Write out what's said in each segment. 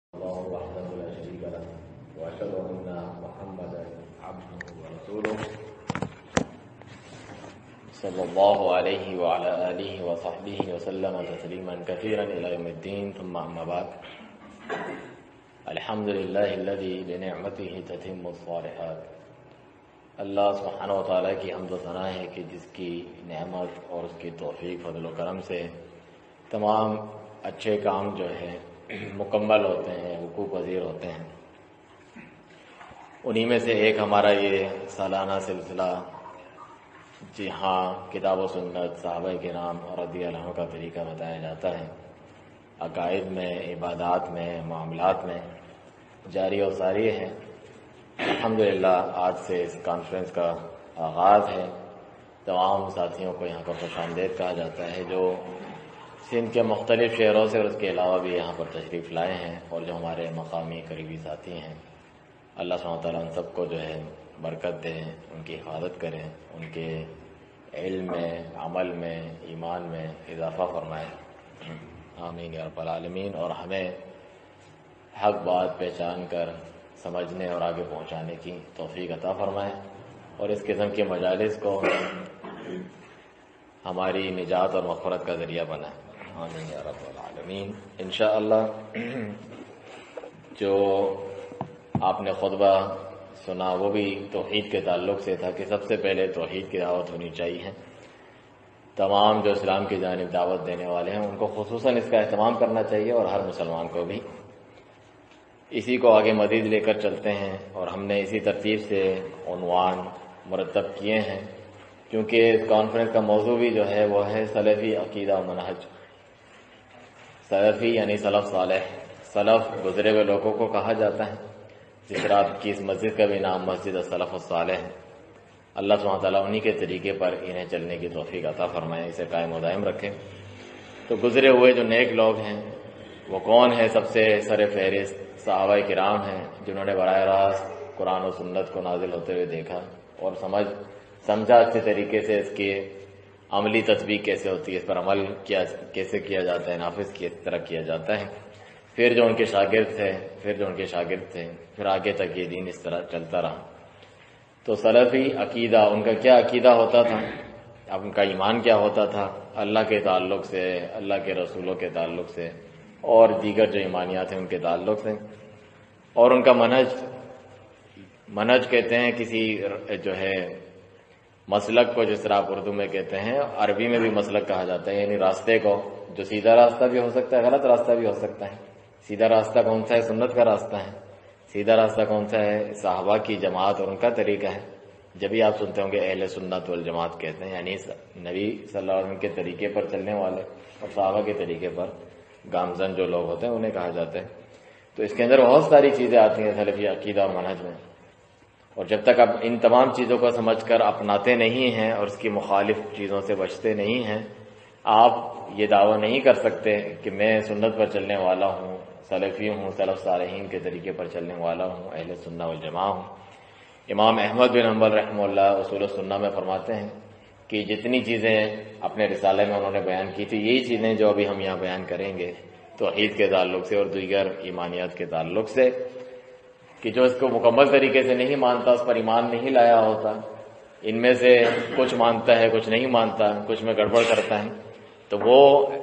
الله وحده لا شريك له وأشهد أن محمدا عبده ورسوله صلى الله عليه وعلى آله وصحبه وسلم تسليما كثيرا إلى يوم الدين ثم أما بعد الحمد لله الذي بنعمته تتم الصالحات اللہ سبحانہ و تعالیٰ کی حمد و ثنا ہے کہ جس کی نعمت اور اس کی توفیق فضل و کرم سے تمام اچھے کام جو ہے مکمل ہوتے ہیں، وقوع پذیر ہوتے ہیں۔ انہی میں سے ایک ہمارا یہ سالانہ سلسلہ جی ہاں کتاب و سنت صحابہ کرام رضی اللہ عنہ کا طریقہ بتایا جاتا ہے، عقائد میں، عبادات میں، معاملات میں جاری و ساری ہے۔ الحمدللہ آج سے اس کانفرنس کا آغاز ہے۔ تمام ساتھیوں کو یہاں پر خوش آمدید کہا جاتا ہے جو سندھ کے مختلف شہروں سے اور اس کے علاوہ بھی یہاں پر تشریف لائے ہیں، اور جو ہمارے مقامی قریبی ساتھی ہیں۔ اللہ سبحانہ وتعالیٰ ان سب کو جو ہے برکت دیں، ان کی حفاظت کریں، ان کے علم میں، عمل میں، ایمان میں اضافہ فرمائے، آمین یا رب العالمین۔ اور ہمیں حق بات پہچان کر سمجھنے اور آگے پہنچانے کی توفیق عطا فرمائے، اور اس قسم کے مجالس کو ہماری نجات اور مغفرت کا ذریعہ بنائے، آمین یا رب العالمین۔ انشاءاللہ جو آپ نے خطبہ سنا وہ بھی توحید کے تعلق سے تھا کہ سب سے پہلے توحید کی دعوت ہونی چاہیے۔ تمام جو اسلام کی جانب دعوت دینے والے ہیں ان کو خصوصاً اس کا اہتمام کرنا چاہیے، اور ہر مسلمان کو بھی۔ اسی کو آگے مزید لے کر چلتے ہیں، اور ہم نے اسی ترتیب سے عنوان مرتب کیے ہیں، کیونکہ اس کانفرنس کا موضوع بھی جو ہے وہ ہے سلفی عقیدہ و منہج۔ سلفی یعنی سلف صالح، سلف گزرے ہوئے لوگوں کو کہا جاتا ہے، جس طرح کی اس مسجد کا بھی نام مسجد السلف الصالح ہے۔ اللہ سبحانہ تعالیٰ انہی کے طریقے پر انہیں چلنے کی توفیق عطا فرمائے، اسے قائم و دائم رکھے۔ تو گزرے ہوئے جو نیک لوگ ہیں وہ کون ہیں؟ سب سے سر فہرست صحابہ کرام ہیں، جنہوں نے براہ راست قرآن و سنت کو نازل ہوتے ہوئے دیکھا اور سمجھا اچھے طریقے سے اس کی عملی تطبیق کیسے ہوتی ہے، اس پر عمل کیسے کیا جاتا ہے، نافذ کس طرح کیا جاتا ہے۔ پھر جو ان کے شاگرد تھے، پھر آگے تک یہ دین اس طرح چلتا رہا۔ تو سلفی عقیدہ، ان کا کیا عقیدہ ہوتا تھا، ان کا ایمان کیا ہوتا تھا اللہ کے تعلق سے، اللہ کے رسولوں کے تعلق سے، اور دیگر جو ایمانیات ہیں ان کے تعلق سے، اور ان کا منہج کہتے ہیں کسی جو ہے مسلک کو، جس طرح آپ اردو میں کہتے ہیں، عربی میں بھی مسلک کہا جاتا ہے، یعنی راستے کو، جو سیدھا راستہ بھی ہو سکتا ہے، غلط راستہ بھی ہو سکتا ہے۔ سیدھا راستہ کون سا ہے؟ سنت کا راستہ ہے۔ سیدھا راستہ کون سا ہے؟ صحابہ کی جماعت اور ان کا طریقہ ہے۔ جب بھی آپ سنتے ہوں گے اہل سنت والجماعت کہتے ہیں، یعنی نبی صلی اللہ علیہ وسلم کے طریقے پر چلنے والے اور صحابہ کے طریقے پر گامزن جو لوگ ہوتے ہیں انہیں کہا جاتا ہے۔ تو اس کے اندر بہت ساری چیزیں آتی ہیں سلفی عقیدہ اور منہج میں، اور جب تک آپ ان تمام چیزوں کو سمجھ کر اپناتے نہیں ہیں اور اس کی مخالف چیزوں سے بچتے نہیں ہیں، آپ یہ دعویٰ نہیں کر سکتے کہ میں سنت پر چلنے والا ہوں، سلفی ہوں، سلف صالحین کے طریقے پر چلنے والا ہوں، اہل سنہ والجماعہ ہوں۔ امام احمد بن حنبل رحمہ اللہ اصول السنہ میں فرماتے ہیں کہ جتنی چیزیں اپنے رسالے میں انہوں نے بیان کی تھی، یہی چیزیں جو ابھی ہم یہاں بیان کریں گے توحید کے تعلق سے اور دیگر ایمانیات کے تعلق سے، کہ جو اس کو مکمل طریقے سے نہیں مانتا، اس پر ایمان نہیں لایا ہوتا، ان میں سے کچھ مانتا ہے، کچھ نہیں مانتا، کچھ میں گڑبڑ کرتا ہے، تو وہ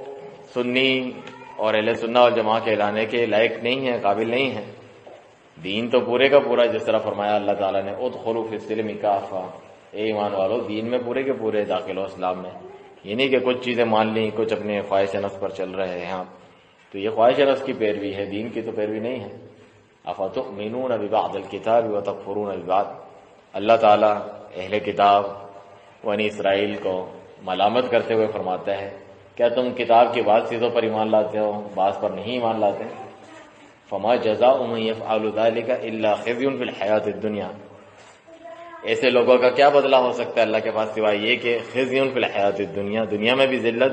سنی اور اہل سنہ والجماعہ کہلانے کے لائق نہیں ہے، قابل نہیں ہے۔ دین تو پورے کا پورا، جس طرح فرمایا اللہ تعالیٰ نے ادخلوا فی السلم کافہ، اے ایمان والو دین میں پورے کے پورے داخل ہو اسلام میں۔ یہ نہیں کہ کچھ چیزیں مان لیں، کچھ اپنے خواہش نفس پر چل رہے ہیں آپ، تو یہ خواہش نفس کی پیروی ہے، دین کی تو پیروی نہیں ہے۔ افتؤمنون ببعض الکتاب وتکفرون ببعض، اللہ تعالیٰ اہل کتاب بنی اسرائیل کو ملامت کرتے ہوئے فرماتا ہے کیا تم کتاب کی بعض چیزوں پر ایمان لاتے ہو، بعض پر نہیں ایمان لاتے؟ فما جزاء من يفعل ذلك الا خزي في الحیات الدنیا، ایسے لوگوں کا کیا بدلہ ہو سکتا ہے اللہ کے پاس سوائے یہ کہ خزي في الحیات الدنیا، دنیا میں بھی ذلت،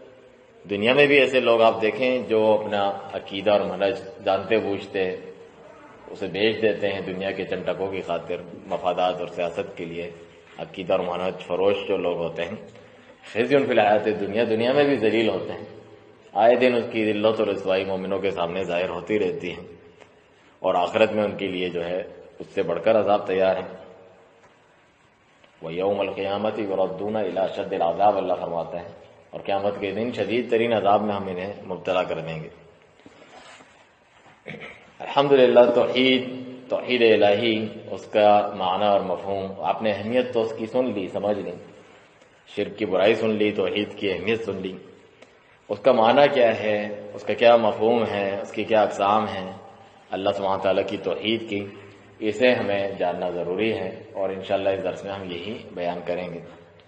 دنیا میں بھی ایسے لوگ آپ دیکھیں جو اپنا عقیدہ اور منہج جانتے بوجھتے اسے بیچ دیتے ہیں دنیا کے چنٹکوں کی خاطر، مفادات اور سیاست کے لیے، عقیدہ اور منہج فروش جو لوگ ہوتے ہیں، خزي في الحیات الدنیا، دنیا میں بھی ذلیل ہوتے ہیں۔ آئے دن اس کی ذلت اور رسوائی مومنوں کے سامنے ظاہر ہوتی رہتی ہے، اور آخرت میں ان کے لیے جو ہے اس سے بڑھ کر عذاب تیار ہے۔ وَيَوْمَ الْقِيَامَةِ يُرَدُّونَ إِلَىٰ أَشَدِّ الْعَذَابِ، اللہ فرماتا ہے، اور قیامت کے دن شدید ترین عذاب میں ہم انہیں مبتلا کر دیں گے۔ الحمدللہ توحید الہی، اس کا معنی اور مفہوم آپ نے اہمیت تو اس کی سن لی، سمجھ لی، شرک کی برائی سن لی، توحید کی اہمیت سن لی، اس کا معنی کیا ہے، اس کا کیا مفہوم ہے، اس کی کیا اقسام ہیں اللہ سبحانہ تعالیٰ کی توحید کی، اسے ہمیں جاننا ضروری ہے، اور انشاءاللہ اس درس میں ہم یہی بیان کریں گے۔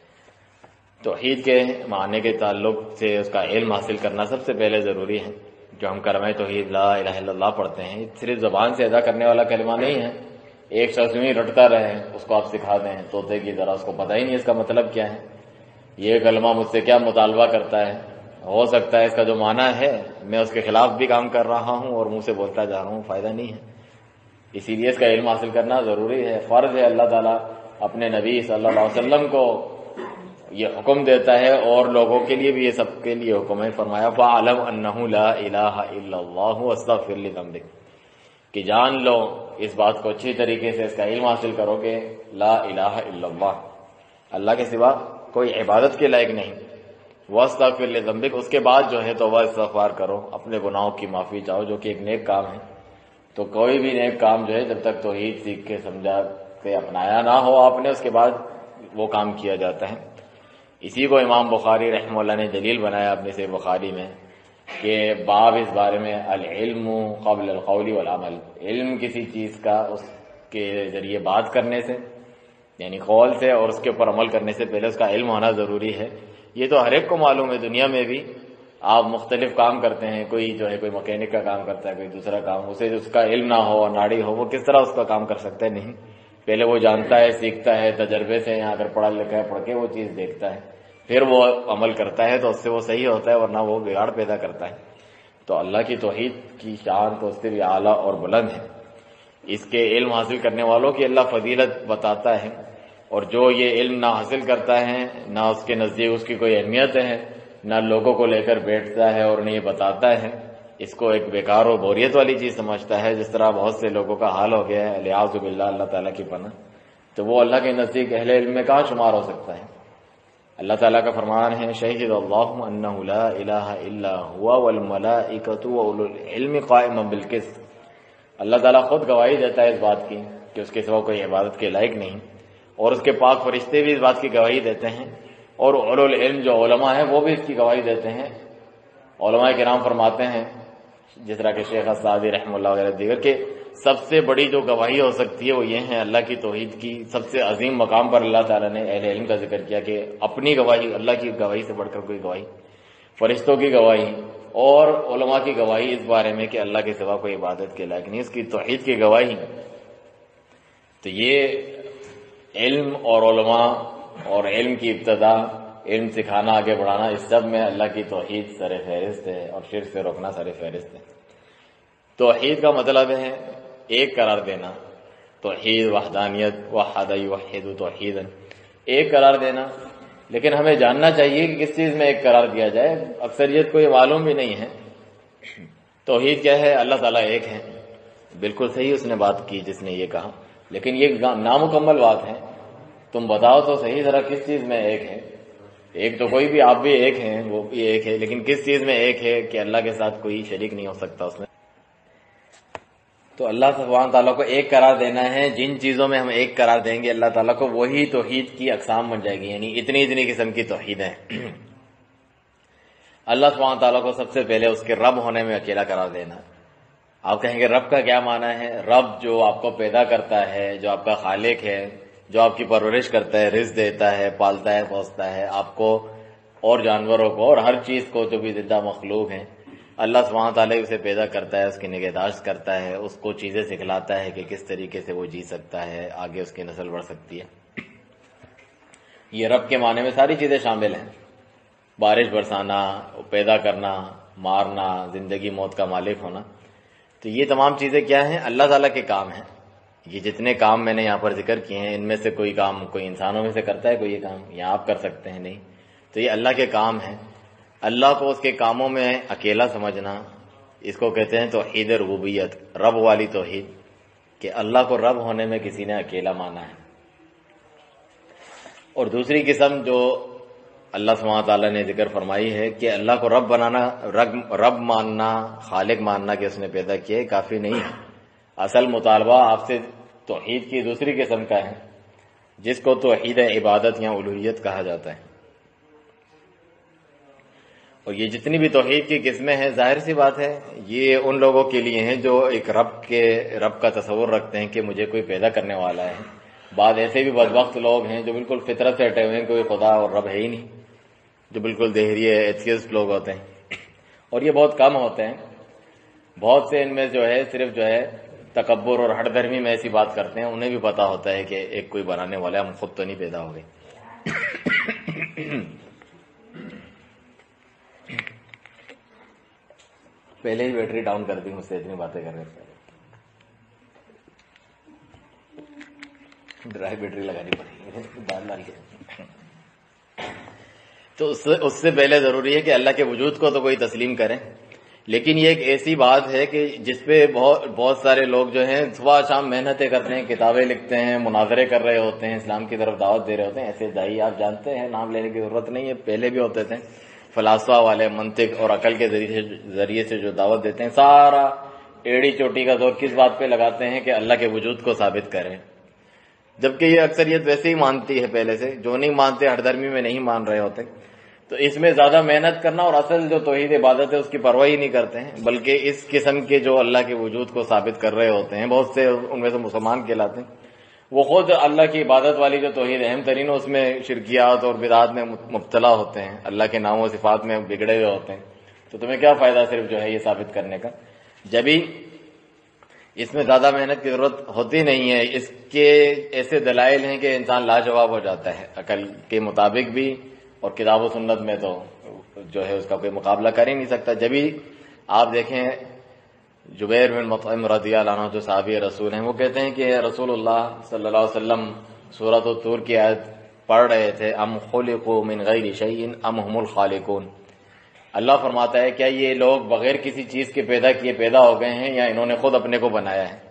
توحید کے معنی کے تعلق سے اس کا علم حاصل کرنا سب سے پہلے ضروری ہے۔ جو ہم کلمہ توحید لا الہ الا اللہ پڑھتے ہیں، صرف زبان سے ادا کرنے والا کلمہ نہیں ہے، ایک شخص میں رٹتا رہے اس کو آپ سکھا دیں طوطے کی طرح، اس کو پتہ ہی نہیں اس کا مطلب کیا ہے، یہ کلمہ مجھ سے کیا مطالبہ کرتا ہے، ہو سکتا ہے اس کا جو معنی ہے میں اس کے خلاف بھی کام کر رہا ہوں اور منہ سے بولتا جا رہا ہوں، فائدہ نہیں ہے۔ اسی لیے اس کا علم حاصل کرنا ضروری ہے، فرض ہے۔ اللہ تعالیٰ اپنے نبی صلی اللہ علیہ وسلم کو یہ حکم دیتا ہے، اور لوگوں کے لیے بھی یہ سب کے لیے حکم ہے، فرمایا فَاعْلَمْ أَنَّهُ لَا إِلَٰهَ إِلَّا اللَّهُ وَاسْتَغْفِرْ لِذَنبِكَ، کہ جان لو اس بات کو اچھی طریقے سے، اس کا علم حاصل کرو کہ لا الہ الا اللہ، اللہ کے سوا کوئی عبادت کے لائق نہیں، وَاسْتَغْفِرْ لِذَنبِكَ، اس کے بعد جو ہے توبہ استغفار کرو، اپنے گناہوں کی معافی چاہو، جو کہ ایک نیک کام ہے۔ تو کوئی بھی نیک کام جو ہے جب تک توحید سیکھ کے سمجھا کے اپنایا نہ ہو آپ نے، اس کے بعد وہ کام کیا جاتا ہے۔ اسی کو امام بخاری رحمہ اللہ نے دلیل بنایا اپنے صحیح بخاری میں کہ باب اس بارے میں العلم قبل القول والعمل، علم کسی چیز کا اس کے ذریعے بات کرنے سے یعنی قول سے اور اس کے اوپر عمل کرنے سے پہلے اس کا علم ہونا ضروری ہے۔ یہ تو ہر ایک کو معلوم ہے، دنیا میں بھی آپ مختلف کام کرتے ہیں، کوئی جو ہے کوئی مکینک کا کام کرتا ہے، کوئی دوسرا کام، اسے اس کا علم نہ ہو اور ناڑی ہو، وہ کس طرح اس کا کام کر سکتا ہے؟ نہیں، پہلے وہ جانتا ہے، سیکھتا ہے، تجربے سے، یہاں اگر پڑھا لکھا ہے پڑھ کے وہ چیز دیکھتا ہے، پھر وہ عمل کرتا ہے تو اس سے وہ صحیح ہوتا ہے، ورنہ وہ بگاڑ پیدا کرتا ہے۔ تو اللہ کی توحید کی شان تو اس سے بھی اعلیٰ اور بلند ہے۔ اس کے علم حاصل کرنے والوں کی اللہ فضیلت بتاتا ہے، اور جو یہ علم نہ حاصل کرتا ہے، نہ اس کے نزدیک اس کی کوئی اہمیت ہے، نہ لوگوں کو لے کر بیٹھتا ہے اور انہیں یہ بتاتا ہے، اس کو ایک بیکار و بوریت والی چیز سمجھتا ہے، جس طرح بہت سے لوگوں کا حال ہو گیا ہے، الیاذ باللہ، اللہ تعالیٰ کی پناہ۔ تو وہ اللہ کے نزدیک اہل علم میں کہاں شمار ہو سکتا ہے؟ اللہ تعالیٰ کا فرمان ہے شہد اللہ انہ لا الہ الا ہوا والملائکۃ واولو العلم قائما بالقسط، اللہ تعالیٰ خود گواہی دیتا ہے اس بات کی کہ اس کے سوا کوئی عبادت کے لائق نہیں، اور اس کے پاک فرشتے بھی اس بات کی گواہی دیتے ہیں، اور اولو العلم جو علماء ہیں وہ بھی اس کی گواہی دیتے ہیں۔ علماء کرام فرماتے ہیں، جس طرح کہ شیخ السعدی رحمہ اللہ وغیرہ دیگر، کہ سب سے بڑی جو گواہی ہو سکتی ہے وہ یہ ہے اللہ کی توحید کی۔ سب سے عظیم مقام پر اللہ تعالیٰ نے اہل علم کا ذکر کیا کہ اپنی گواہی، اللہ کی گواہی سے بڑھ کر کوئی گواہی، فرشتوں کی گواہی اور علماء کی گواہی اس بارے میں کہ اللہ کے سوا کوئی عبادت کے لائق نہیں، اس کی توحید کی گواہی۔ تو یہ علم اور علماء اور علم کی ابتدا، علم سکھانا، آگے بڑھانا، اس سب میں اللہ کی توحید سر فہرست ہے، اور شرک سے روکنا سر فہرست ہے۔ توحید کا مطلب ہے ایک قرار دینا، توحید وحدانیت، وحد یوحد توحیدا، ایک قرار دینا۔ لیکن ہمیں جاننا چاہیے کہ کس چیز میں ایک قرار دیا جائے، اکثریت کو یہ معلوم بھی نہیں ہے۔ توحید کیا ہے؟ اللہ تعالیٰ ایک ہے، بالکل صحیح اس نے بات کی جس نے یہ کہا، لیکن یہ نامکمل بات ہے۔ تم بتاؤ تو صحیح ذرا کس چیز میں ایک ہے؟ ایک تو کوئی بھی، آپ بھی ایک ہیں، وہ بھی ایک ہے، لیکن کس چیز میں ایک ہے کہ اللہ کے ساتھ کوئی شریک نہیں ہو سکتا اس میں۔ تو اللہ سبحانہ تعالیٰ کو ایک قرار دینا ہے، جن چیزوں میں ہم ایک قرار دیں گے اللہ تعالیٰ کو، وہی توحید کی اقسام بن جائے گی، یعنی اتنی اتنی قسم کی توحید ہے۔ اللہ سبحانہ تعالیٰ کو سب سے پہلے اس کے رب ہونے میں اکیلا قرار دینا۔ آپ کہیں گے رب کا کیا معنی ہے؟ رب جو آپ کو پیدا کرتا ہے، جو آپ کا خالق ہے، جو آپ کی پرورش کرتا ہے، رزق دیتا ہے، پالتا ہے، پوستا ہے آپ کو اور جانوروں کو اور ہر چیز کو جو بھی زندہ مخلوق ہیں، اللہ سبحانہ تعالیٰ اسے پیدا کرتا ہے، اس کی نگہداشت کرتا ہے، اس کو چیزیں سکھلاتا ہے کہ کس طریقے سے وہ جی سکتا ہے، آگے اس کی نسل بڑھ سکتی ہے۔ یہ رب کے معنی میں ساری چیزیں شامل ہیں، بارش برسانا، پیدا کرنا، مارنا، زندگی موت کا مالک ہونا۔ تو یہ تمام چیزیں کیا ہیں؟ اللہ تعالیٰ کے کام ہیں۔ یہ جتنے کام میں نے یہاں پر ذکر کیے ہیں، ان میں سے کوئی کام کوئی انسانوں میں سے کرتا ہے کوئی یہ کام؟ یا آپ کر سکتے ہیں؟ نہیں۔ تو یہ اللہ کے کام ہیں۔ اللہ کو اس کے کاموں میں اکیلا سمجھنا، اس کو کہتے ہیں توحید ربوبیت، رب والی توحید، کہ اللہ کو رب ہونے میں کسی نے اکیلا مانا ہے۔ اور دوسری قسم جو اللہ سبحانہ تعالیٰ نے ذکر فرمائی ہے کہ اللہ کو رب بنانا، رب ماننا، خالق ماننا کہ اس نے پیدا کیا، کافی نہیں ہے۔ اصل مطالبہ آپ سے توحید کی دوسری قسم کا ہے، جس کو توحید عبادت یا الوہیت کہا جاتا ہے۔ اور یہ جتنی بھی توحید کی قسمیں ہیں، ظاہر سی بات ہے یہ ان لوگوں کے لیے ہیں جو ایک رب کا تصور رکھتے ہیں کہ مجھے کوئی پیدا کرنے والا ہے۔ بعض ایسے بھی بدبخت لوگ ہیں جو بالکل فطرت سے ہٹے ہوئے ہیں، کوئی خدا اور رب ہے ہی نہیں، جو بالکل دہریے ایتھیسٹ لوگ ہوتے ہیں، اور یہ بہت کم ہوتے ہیں۔ بہت سے ان میں جو ہے صرف جو ہے تکبر اور ہٹ دھرمی میں ایسی بات کرتے ہیں، انہیں بھی پتا ہوتا ہے کہ ایک کوئی بنانے والا ہے، ہم خود تو نہیں پیدا ہو گئے۔ پہلے ہی بیٹری ڈاؤن کر دی مجھ سے اتنی باتیں کر رہے تھے، ڈرائی بیٹری لگانی پڑے گی بعد ڈال کے۔ تو اس سے پہلے ضروری ہے کہ اللہ کے وجود کو تو کوئی تسلیم کرے، لیکن یہ ایک ایسی بات ہے کہ جس پہ بہت سارے لوگ جو ہیں صبح شام محنتیں کرتے ہیں، کتابیں لکھتے ہیں، مناظرے کر رہے ہوتے ہیں، اسلام کی طرف دعوت دے رہے ہوتے ہیں۔ ایسے دائی آپ جانتے ہیں، نام لینے کی ضرورت نہیں ہے، پہلے بھی ہوتے تھے، فلاسفہ والے منطق اور عقل کے ذریعے سے جو دعوت دیتے ہیں، سارا ایڑی چوٹی کا زور کس بات پہ لگاتے ہیں کہ اللہ کے وجود کو ثابت کریں، جبکہ یہ اکثریت ویسے ہی مانتی ہے پہلے سے، جو نہیں مانتے ہر دھرمی میں نہیں مان رہے ہوتے۔ تو اس میں زیادہ محنت کرنا اور اصل جو توحید عبادت ہے اس کی پرواہ ہی نہیں کرتے ہیں، بلکہ اس قسم کے جو اللہ کے وجود کو ثابت کر رہے ہوتے ہیں، بہت سے ان میں سے مسلمان کہلاتے ہیں، وہ خود اللہ کی عبادت والی جو توحید اہم ترین ہے اس میں شرکیات اور بدعات میں مبتلا ہوتے ہیں، اللہ کے نام و صفات میں بگڑے ہوئے ہوتے ہیں۔ تو تمہیں کیا فائدہ صرف جو ہے یہ ثابت کرنے کا، جبھی اس میں زیادہ محنت کی ضرورت ہوتی نہیں ہے۔ اس کے ایسے دلائل ہیں کہ انسان لاجواب ہو جاتا ہے عقل کے مطابق بھی، اور کتاب و سنت میں تو جو ہے اس کا کوئی مقابلہ کر ہی نہیں سکتا۔ جبھی آپ دیکھیں جبیر بن مطعم رضی اللہ عنہ جو صحابی رسول ہیں، وہ کہتے ہیں کہ رسول اللہ صلی اللہ علیہ وسلم سورۃ الطور کی آیت پڑھ رہے تھے، ام خلقوا من غیر شیء ام هم الخالقون۔ اللہ فرماتا ہے کیا یہ لوگ بغیر کسی چیز کے پیدا ہو گئے ہیں یا انہوں نے خود اپنے کو بنایا ہے؟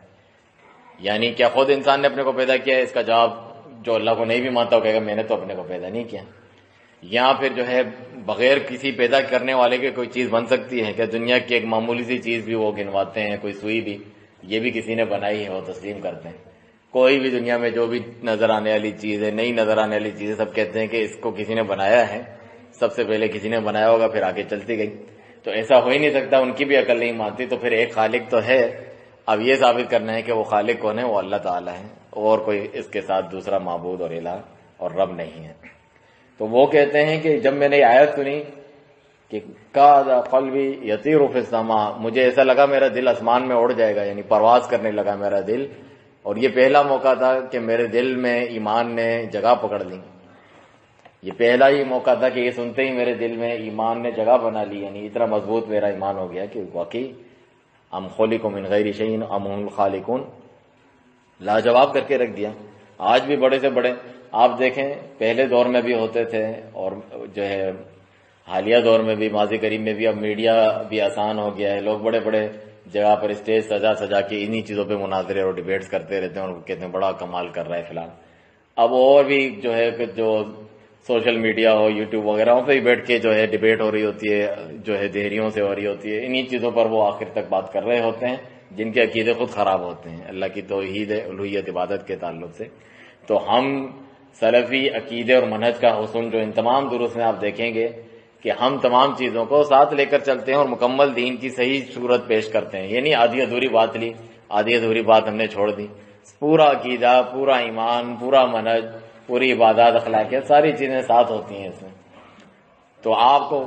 یعنی کیا خود انسان نے اپنے کو پیدا کیا ہے؟ اس کا جواب جو اللہ کو نہیں بھی مانتا وہ کہے گا میں نے تو اپنے کو پیدا نہیں کیا۔ یا پھر جو ہے بغیر کسی پیدا کرنے والے کے کوئی چیز بن سکتی ہے کیا؟ دنیا کی ایک معمولی سی چیز بھی وہ گنواتے ہیں، کوئی سوئی بھی، یہ بھی کسی نے بنائی ہے، وہ تسلیم کرتے ہیں۔ کوئی بھی دنیا میں جو بھی نظر آنے والی چیز ہے، نئی نظر آنے والی چیز ہے، سب کہتے ہیں کہ اس کو کسی نے بنایا ہے، سب سے پہلے کسی نے بنایا ہوگا پھر آگے چلتی گئی۔ تو ایسا ہو ہی نہیں سکتا، ان کی بھی عقل نہیں مانتی۔ تو پھر ایک خالق تو ہے، اب یہ ثابت کرنا ہے کہ وہ خالق کون ہے، وہ اللہ تعالیٰ ہے، اور کوئی اس کے ساتھ دوسرا معبود اور الہ اور رب نہیں ہے۔ تو وہ کہتے ہیں کہ جب میں نے یہ آیت سنی کہ کاد قلبی یطیر فی السماء، مجھے ایسا لگا میرا دل آسمان میں اڑ جائے گا، یعنی پرواز کرنے لگا میرا دل، اور یہ پہلا موقع تھا کہ میرے دل میں ایمان نے جگہ پکڑ لی۔ یہ پہلا ہی موقع تھا کہ یہ سنتے ہی میرے دل میں ایمان نے جگہ بنا لی، یعنی اتنا مضبوط میرا ایمان ہو گیا کہ واقعی ام خلقوا من غیر شیء ام هم الخالقون لاجواب کر کے رکھ دیا۔ آج بھی بڑے سے بڑے آپ دیکھیں، پہلے دور میں بھی ہوتے تھے اور جو ہے حالیہ دور میں بھی، ماضی قریب میں بھی، اب میڈیا بھی آسان ہو گیا ہے، لوگ بڑے بڑے جگہ پر اسٹیج سجا کے انہی چیزوں پہ مناظرے اور ڈیبیٹس کرتے رہتے ہیں اور کہتے ہیں بڑا کمال کر رہا ہے فی الحال۔ اب اور بھی جو ہے جو سوشل میڈیا ہو، یوٹیوب وغیرہ پہ بھی بیٹھ کے جو ہے ڈیبیٹ ہو رہی ہوتی ہے، جو ہے دہریوں سے ہو رہی ہوتی ہے، انہی چیزوں پر وہ آخر تک بات کر رہے ہوتے ہیں جن کے عقیدے خود خراب ہوتے ہیں اللہ کی توحید الوہیت عبادت کے تعلق سے۔ تو ہم سلفی عقیدے اور منہج کا حسن جو ان تمام دروس میں آپ دیکھیں گے کہ ہم تمام چیزوں کو ساتھ لے کر چلتے ہیں اور مکمل دین کی صحیح صورت پیش کرتے ہیں، یعنی آدھی ادھوری بات لی، آدھی ادھوری بات ہم نے چھوڑ دی، پورا عقیدہ، پورا ایمان، پورا منہج، پوری عبادات، اخلاقیات، ساری چیزیں ساتھ ہوتی ہیں اس میں۔ تو آپ کو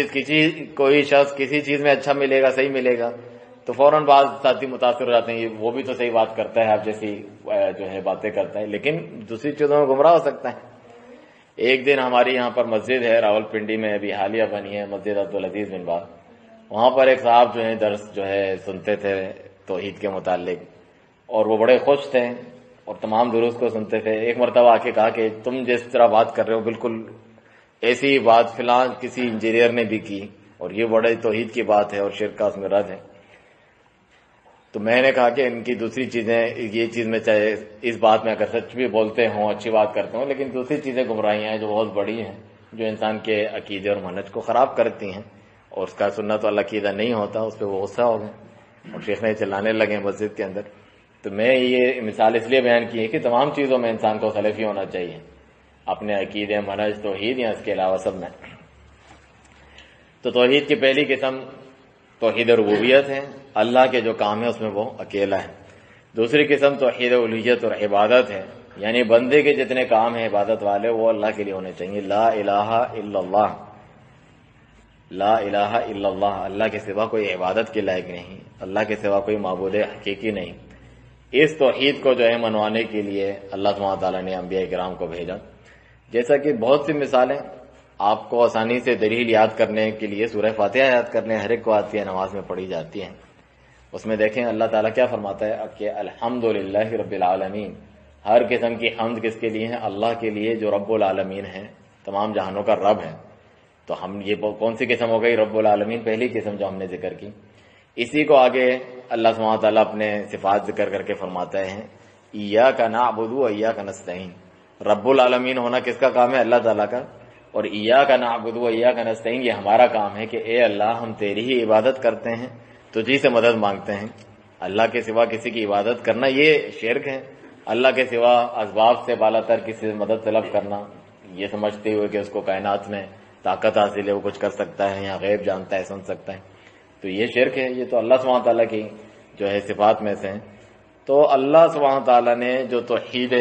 کوئی شخص کسی چیز میں اچھا ملے گا، صحیح ملے گا، تو فوراً بعض ساتھی متاثر ہو جاتے ہیں، وہ بھی تو صحیح بات کرتا ہے، آپ جیسی جو ہے باتیں کرتا ہے، لیکن دوسری چیزوں میں گمراہ ہو سکتا ہے۔ ایک دن ہماری یہاں پر مسجد ہے راول پنڈی میں، ابھی حالیہ بنی ہے مسجد عبدالعزیز بن باز، وہاں پر ایک صاحب جو ہے درس جو ہے سنتے تھے توحید کے متعلق، اور وہ بڑے خوش تھے اور تمام دروس کو سنتے تھے۔ ایک مرتبہ آ کے کہا کہ تم جس طرح بات کر رہے ہو بالکل ایسی بات فلاں کسی انجینئر نے بھی کی اور یہ بڑے توحید کی بات ہے اور شرک کا اس میں رد ہے، تو میں نے کہا کہ ان کی دوسری چیزیں، یہ چیز میں چاہے اس بات میں اگر سچ بھی بولتے ہوں، اچھی بات کرتے ہوں، لیکن دوسری چیزیں گمراہیاں ہیں جو بہت بڑی ہیں، جو انسان کے عقیدے اور منہج کو خراب کرتی ہیں، اور اس کا سنت والا عقیدہ نہیں ہوتا، اس پہ وہ غصہ ہو گئے اور شیخ نے چلانے لگے مسجد کے اندر۔ تو میں یہ مثال اس لیے بیان کی ہے کہ تمام چیزوں میں انسان کو سلفی ہونا چاہیے، اپنے عقیدے، منہج، توحید یا اس کے علاوہ سب میں۔ تو توحید کی پہلی قسم توحید ربوبیت ہے، اللہ کے جو کام ہے اس میں وہ اکیلا ہے۔ دوسری قسم توحید الوہیت اور عبادت ہے، یعنی بندے کے جتنے کام ہیں عبادت والے وہ اللہ کے لیے ہونے چاہیے۔ لا الہ الا اللہ، لا الہ الا اللہ، اللہ کے سوا کوئی عبادت کے لائق نہیں، اللہ کے سوا کوئی معبود حقیقی نہیں۔ اس توحید کو جو ہے منوانے کے لیے اللہ سبحانہ تعالیٰ نے انبیاء کرام کو بھیجا۔ جیسا کہ بہت سی مثالیں آپ کو آسانی سے دلیل یاد کرنے کے لیے سورہ فاتحہ یاد کرنے ہر ایک کو آتی ہے، نماز میں پڑھی جاتی ہیں۔ اس میں دیکھیں اللہ تعالیٰ کیا فرماتا ہے کہ الحمدللہ رب العالمین، ہر قسم کی حمد کس کے لیے ہے؟ اللہ کے لیے جو رب العالمین ہے، تمام جہانوں کا رب ہے۔ تو ہم یہ کون سی قسم ہو گئی؟ رب العالمین پہلی قسم جو ہم نے ذکر کی۔ اسی کو آگے اللہ سبحانہ تعالیٰ اپنے صفات ذکر کر کے فرماتا ہے ایاک نعبد و ایاک نستعین۔ رب العالمین ہونا کس کا کام ہے؟ اللہ تعالیٰ کا، اور ایاک نعبد و ایاک نستعین یہ ہمارا کام ہے کہ اے اللہ ہم تیری ہی عبادت کرتے ہیں، تجھی سے مدد مانگتے ہیں۔ اللہ کے سوا کسی کی عبادت کرنا یہ شرک ہے، اللہ کے سوا اسباب سے بالا تر کسی سے مدد طلب کرنا، یہ سمجھتے ہوئے کہ اس کو کائنات میں طاقت حاصل ہے، وہ کچھ کر سکتا ہے یا غیب جانتا ہے، سن سکتا ہے، تو یہ شرک ہے۔ یہ تو اللہ سبحانہ تعالیٰ کی جو ہے صفات میں سے ہیں۔ تو اللہ سبحانہ تعالیٰ نے جو توحید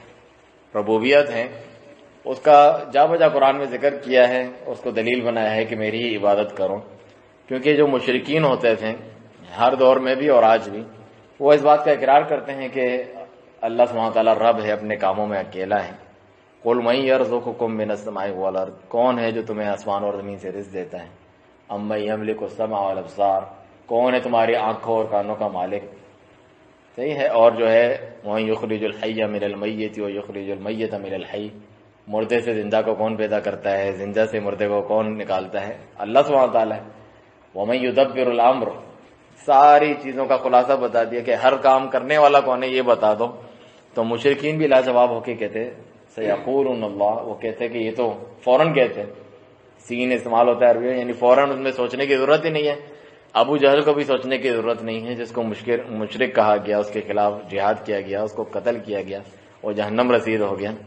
ربوبیت ہے اس کا جا بجا قرآن میں ذکر کیا ہے، اس کو دلیل بنایا ہے کہ میری ہی عبادت کرو، کیونکہ جو مشرکین ہوتے تھے ہر دور میں بھی اور آج بھی، وہ اس بات کا اقرار کرتے ہیں کہ اللہ سبحانہ تعالیٰ رب ہے، اپنے کاموں میں اکیلا ہے۔ قل من یرزقکم من السماء والارض، کون ہے جو تمہیں آسمان اور زمین سے رزق دیتا ہے؟ امن یملک السمع والابصار، کون ہے تمہاری آنکھوں اور کانوں کا مالک؟ صحیح ہے۔ اور جو ہے وَمَن یخرج الحی من المیت ویخرج المیت من الحی، مردے سے زندہ کو کون پیدا کرتا ہے، زندہ سے مردے کو کون نکالتا ہے؟ اللہ سبحانہ تعالیٰ ہے۔ وَمَن یدبر الامر، ساری چیزوں کا خلاصہ بتا دیا کہ ہر کام کرنے والا کون ہے یہ بتا دو۔ تو مشرکین بھی لاجواب ہو کے کہتے سیقولون اللہ، وہ کہتے کہ یہ تو فوراً کہتے، سین استعمال ہوتا ہے عربی میں، یعنی فوراً اس میں سوچنے کی ضرورت ہی نہیں ہے۔ ابو جہل کو بھی سوچنے کی ضرورت نہیں ہے، جس کو مشرک کہا گیا، اس کے خلاف جہاد کیا گیا، اس کو قتل کیا گیا، وہ جہنم رسید ہو گیا،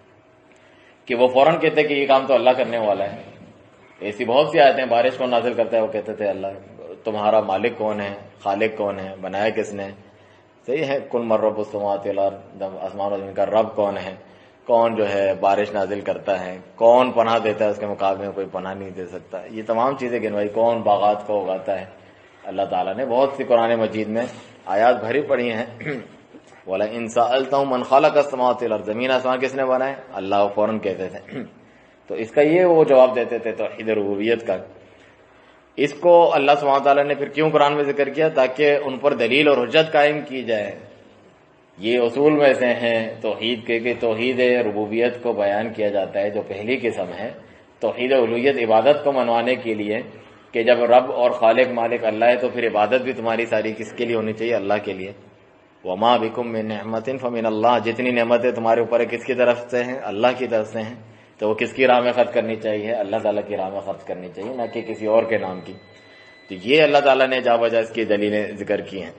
کہ وہ فوراً کہتے کہ یہ کام تو اللہ کرنے والا ہے۔ ایسی بہت سی آیتیں، بارش کو نازل کرتا ہے وہ کہتے تھے اللہ، تمہارا مالک کون ہے، خالق کون ہے، بنایا کس نے؟ صحیح ہے، قل من رب السماوات والارض، آسمان و زمین کا رب کون ہے، کون جو ہے بارش نازل کرتا ہے، کون پناہ دیتا ہے، اس کے مقابلے میں کوئی پناہ نہیں دے سکتا۔ یہ تمام چیزیں گنوائی، کون باغات کو اگاتا ہے؟ اللہ تعالیٰ نے بہت سی قرآن مجید میں آیات بھری پڑی ہیں۔ وَلَئِن سَأَلْتَهُم مَّن خَلَقَ السَّمَاوَاتِ وَالْأَرْضَ، زمین آسمان کس نے بنائے؟ اللہ، فوراً کہتے تھے۔ تو اس کا یہ وہ جواب دیتے تھے توحید ربوبیت کا۔ اس کو اللہ سبحانہ تعالیٰ نے پھر کیوں قرآن میں ذکر کیا؟ تاکہ ان پر دلیل اور حجت قائم کی جائے۔ یہ اصول میں سے ہیں توحید کے، کہ توحید ربوبیت کو بیان کیا جاتا ہے جو پہلی قسم ہے، توحید الوہیت عبادت کو منوانے کے لیے، کہ جب رب اور خالق مالک اللہ ہے تو پھر عبادت بھی تمہاری ساری کس کے لیے ہونی چاہیے؟ اللہ کے لیے۔ وَمَا بِكُم مِّن نِعْمَةٍ فَمِنَ اللَّهِ، جتنی نعمتیں تمہارے اوپر کس کی طرف سے ہیں؟ اللہ کی طرف سے ہیں۔ تو وہ کس کی راہ میں خرچ کرنی چاہیے؟ اللہ تعالیٰ کی راہ میں خرچ کرنی چاہیے، نہ کہ کسی اور کے نام کی۔ تو یہ اللہ تعالیٰ نے جا بجا اس کی دلیلیں ذکر کی ہیں۔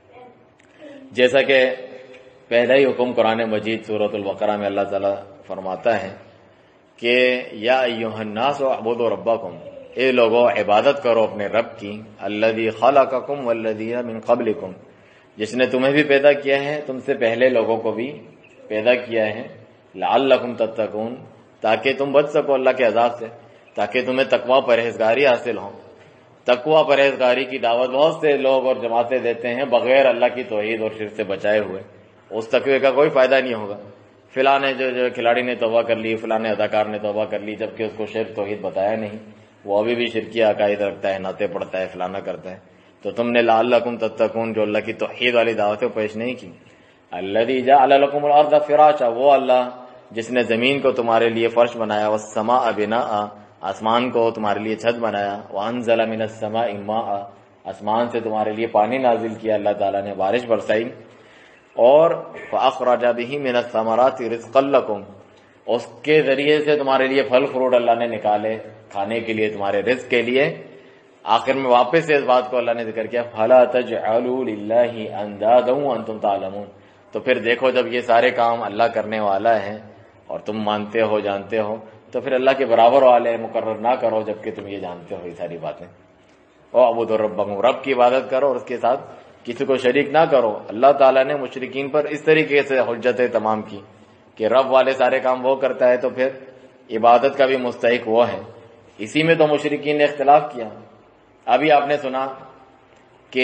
جیسا کہ پہلا ہی حکم قرآن مجید سورۃ البقرہ میں اللہ تعالیٰ فرماتا ہے کہ یا ایھا الناس اعبدوا ربکم، اے لوگو عبادت کرو اپنے رب کی، الذی خلقکم والذین من قبلکم، جس نے تمہیں بھی پیدا کیا ہے، تم سے پہلے لوگوں کو بھی پیدا کیا ہے، لعلکم تتقون، تاکہ تم بچ سکو اللہ کے عذاب سے، تاکہ تمہیں تقوی پرہیزگاری حاصل ہو۔ تقوی پرہیزگاری کی دعوت بہت سے لوگ اور جماعتیں دیتے ہیں بغیر اللہ کی توحید اور شرک سے بچائے ہوئے، اس تقوی کا کوئی فائدہ نہیں ہوگا۔ فلاں نے جو کھلاڑی نے توبہ کر لی، فلاں اداکار نے توبہ کر لی، جبکہ اس کو شرک توحید بتایا نہیں، وہ ابھی بھی شرکی عقائد رکھتا ہے، نعتیں پڑھتا ہے، فلانا کرتا ہے۔ تو تم نے لعلکم تتقون جو اللہ کی توحید والی دعوتیں پیش نہیں کی۔ الذی جعل لکم الارض فراشا، وہ اللہ جس نے زمین کو تمہارے لیے فرش بنایا، والسماء بناء، آسمان کو تمہارے لیے چھت بنایا، وانزل من السماء ماء، آسمان سے تمہارے لیے پانی نازل کیا اللہ تعالیٰ نے، بارش برسائی، اور فاخرج به من الثمرات رزقا لكم، اس کے ذریعے سے تمہارے لیے پھل فروٹ اللہ نے نکالے کھانے کے لیے، تمہارے رزق کے لیے۔ آخر میں واپس سے اس بات کو اللہ نے ذکر کیا، فلا تجعلوا للہ اندادا وانتم تعلمون، تو پھر دیکھو جب یہ سارے کام اللہ کرنے والا ہے اور تم مانتے ہو جانتے ہو، تو پھر اللہ کے برابر والے مقرر نہ کرو جبکہ تم یہ جانتے ہو یہ ساری باتیں۔ وَاعْبُدُوا رَبَّكُمْ، رب کی عبادت کرو اور اس کے ساتھ کسی کو شریک نہ کرو۔ اللہ تعالیٰ نے مشرکین پر اس طریقے سے حجتیں تمام کی کہ رب والے سارے کام وہ کرتا ہے تو پھر عبادت کا بھی مستحق وہ ہے۔ اسی میں تو مشرکین نے اختلاف کیا۔ ابھی آپ نے سنا کہ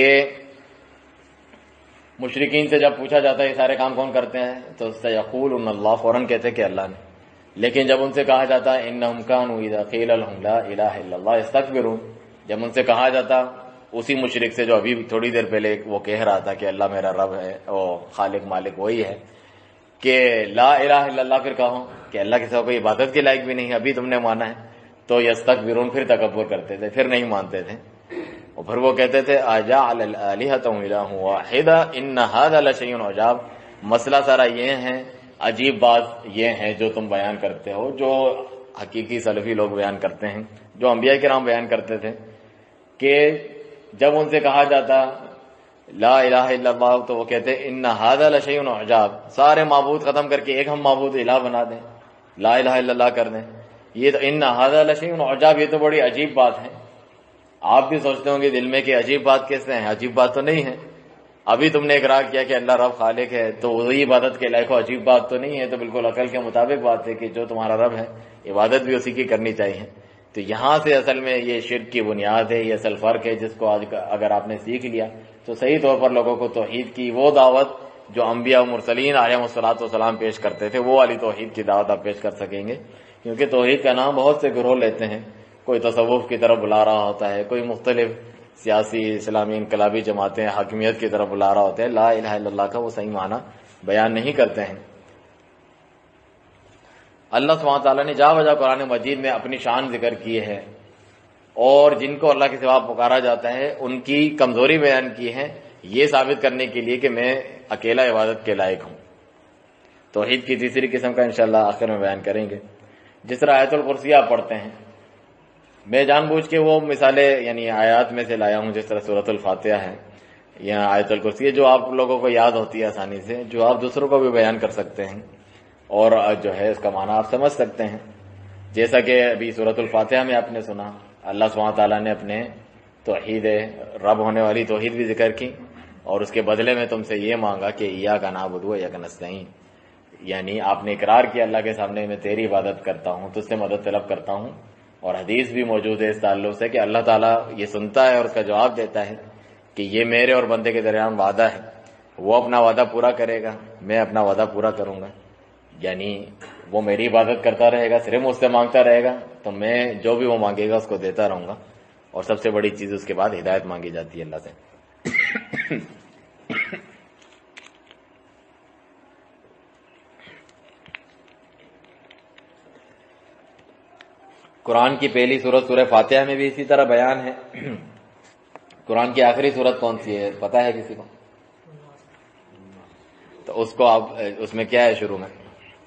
مشرکین سے جب پوچھا جاتا ہے یہ سارے کام کون کرتے ہیں تو سیقولون اللہ، فوراً کہتے کہ اللہ نے، لیکن جب ان سے کہا جاتا انہم کانوا اذا قیل لهم لا الہ الا اللہ استکبرون، جب ان سے کہا جاتا اسی مشرک سے جو ابھی تھوڑی دیر پہلے وہ کہہ رہا تھا کہ اللہ میرا رب ہے اور خالق مالک وہی ہے، کہ لا الہ الا اللہ، پھر کہو کہ اللہ کے سوا کوئی عبادت کے لائق بھی نہیں، ابھی تم نے مانا ہے، تو یستکبرون، پھر تکبر کرتے تھے، پھر نہیں مانتے تھے، اور پھر وہ کہتے تھے اجعل الآلہۃ الہ واحد ان ھذا لشیء عجاب، مسئلہ سارا یہ ہے، عجیب بات یہ ہے جو تم بیان کرتے ہو، جو حقیقی سلفی لوگ بیان کرتے ہیں، جو انبیاء کرام بیان کرتے تھے، کہ جب ان سے کہا جاتا لا الہ الا اللہ تو وہ کہتے ان ھذا لشیء عجاب، سارے معبود ختم کر کے ایک ہم معبود الہ بنا دیں، لا الہ الا اللہ کر دیں، یہ تو ان ھذا لشیء عجاب، یہ تو بڑی عجیب بات ہے۔ آپ بھی سوچتے ہوں گے دل میں کہ عجیب بات کیسے ہے، عجیب بات تو نہیں ہے، ابھی تم نے اقرار کیا کہ اللہ رب خالق ہے تو وہی عبادت کے لائق ہو، عجیب بات تو نہیں ہے، تو بالکل عقل کے مطابق بات ہے کہ جو تمہارا رب ہے عبادت بھی اسی کی کرنی چاہیے۔ تو یہاں سے اصل میں یہ شرک کی بنیاد ہے، یہ اصل فرق ہے جس کو آج اگر آپ نے سیکھ لیا تو صحیح طور پر لوگوں کو توحید کی وہ دعوت جو انبیاء و مرسلین علیہ الصلوۃ والسلام پیش کرتے تھے وہ والی توحید کی دعوت آپ پیش کر سکیں گے، کیونکہ توحید کا نام بہت سے گروہ لیتے ہیں، کوئی تصوف کی طرف بلا رہا ہوتا ہے، کوئی مختلف سیاسی اسلامی انقلابی جماعتیں حاکمیت کی طرف بلا رہا ہوتے ہیں، لا الہ الا اللہ کا وہ صحیح معنی بیان نہیں کرتے ہیں۔ اللہ سبحانہ تعالیٰ نے جا بجا قرآن مجید میں اپنی شان ذکر کی ہے، اور جن کو اللہ کے سوا پکارا جاتا ہے ان کی کمزوری بیان کی ہے، یہ ثابت کرنے کے لیے کہ میں اکیلا عبادت کے لائق ہوں۔ توحید کی تیسری قسم کا انشاءاللہ آخر میں بیان کریں گے۔ جس طرح آیت الکرسی آپ پڑھتے ہیں، میں جان بوجھ کے وہ مثالیں یعنی آیات میں سے لایا ہوں، جس طرح سورۃ الفاتحہ ہے یا آیت الکرسی ہے، جو آپ لوگوں کو یاد ہوتی ہے آسانی سے، جو آپ دوسروں کو بھی بیان کر سکتے ہیں اور جو ہے اس کا معنی آپ سمجھ سکتے ہیں۔ جیسا کہ ابھی سورۃ الفاتحہ میں آپ نے سنا، اللہ سبحانہ تعالیٰ نے اپنے توحید رب ہونے والی توحید بھی ذکر کی، اور اس کے بدلے میں تم سے یہ مانگا کہ ایاک نعبد و ایاک نستعین، یعنی آپ نے اقرار کیا اللہ کے سامنے میں تیری عبادت کرتا ہوں، تجھ سے مدد طلب کرتا ہوں، اور حدیث بھی موجود ہے اس تعلق سے کہ اللہ تعالیٰ یہ سنتا ہے اور اس کا جواب دیتا ہے کہ یہ میرے اور بندے کے درمیان وعدہ ہے، وہ اپنا وعدہ پورا کرے گا، میں اپنا وعدہ پورا کروں گا، یعنی وہ میری عبادت کرتا رہے گا، صرف مجھ سے مانگتا رہے گا تو میں جو بھی وہ مانگے گا اس کو دیتا رہوں گا، اور سب سے بڑی چیز اس کے بعد ہدایت مانگی جاتی ہے اللہ سے۔ قرآن کی پہلی سورت سورہ فاتحہ میں بھی اسی طرح بیان ہے۔ قرآن کی آخری سورت کون سی ہے پتہ ہے کسی کو؟ تو اس کو آپ اس میں کیا ہے شروع میں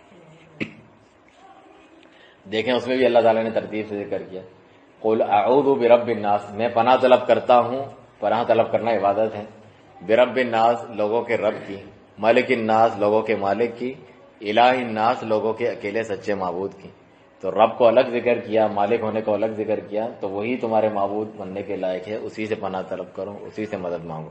دیکھیں، اس میں بھی اللہ تعالیٰ نے ترتیب سے ذکر کیا، قل اعوذ برب الناس، میں پناہ طلب کرتا ہوں، پناہ طلب کرنا عبادت ہے، برب الناس لوگوں کے رب کی، مالک الناس لوگوں کے مالک کی، الہ الناس لوگوں کے اکیلے سچے معبود کی۔ تو رب کو الگ ذکر کیا، مالک ہونے کو الگ ذکر کیا، تو وہی تمہارے معبود بننے کے لائق ہے، اسی سے پناہ طلب کرو، اسی سے مدد مانگو۔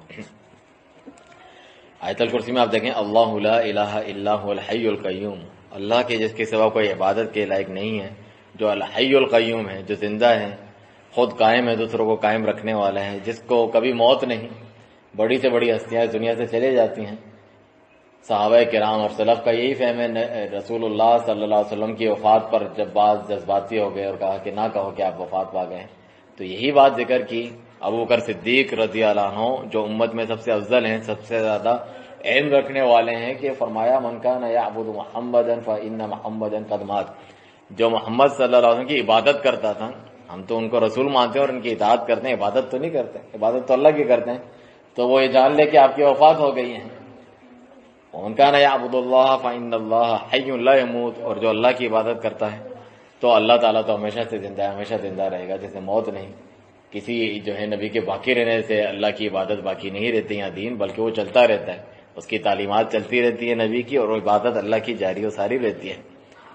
آیت الکرسی میں آپ دیکھیں، اللہ لا الہ الا هو الحی القیوم، اللہ کے جس کے سوا کوئی عبادت کے لائق نہیں ہے، جو الحی القیوم ہے، جو زندہ ہے، خود قائم ہے، دوسروں کو قائم رکھنے والا ہے، جس کو کبھی موت نہیں۔ بڑی سے بڑی ہستیاں اس دنیا سے چلے جاتی ہیں، صحابہ کرام اور سلف کا یہی فہم ہے۔ رسول اللہ صلی اللہ علیہ وسلم کی وفات پر جب بعض جذباتی ہو گئے اور کہا کہ نہ کہو کہ آپ وفات پا گئے، تو یہی بات ذکر کی ابو بکر صدیق رضی اللہ عنہ، جو امت میں سب سے افضل ہیں، سب سے زیادہ علم رکھنے والے ہیں کہ فرمایا من کان یعبد محمدا فإن محمدا قد مات، جو محمد صلی اللہ علیہ وسلم کی عبادت کرتا تھا، ہم تو ان کو رسول مانتے ہیں اور ان کی اطاعت کرتے ہیں، عبادت تو نہیں کرتے، عبادت تو اللہ کی کرتے ہیں، تو وہ یہ جان لے کہ آپ کی وفات ہو گئی ہے۔ من کان یعبد اللہ فإن اللہ حی لا یموت، اور جو اللہ کی عبادت کرتا ہے تو اللہ تعالیٰ تو ہمیشہ سے زندہ ہے، ہمیشہ زندہ رہے گا، جیسے موت نہیں۔ کسی جو ہے نبی کے باقی رہنے سے اللہ کی عبادت باقی نہیں رہتی یا دین، بلکہ وہ چلتا رہتا ہے، اس کی تعلیمات چلتی رہتی ہے نبی کی، اور وہ عبادت اللہ کی جاری و ساری رہتی ہے۔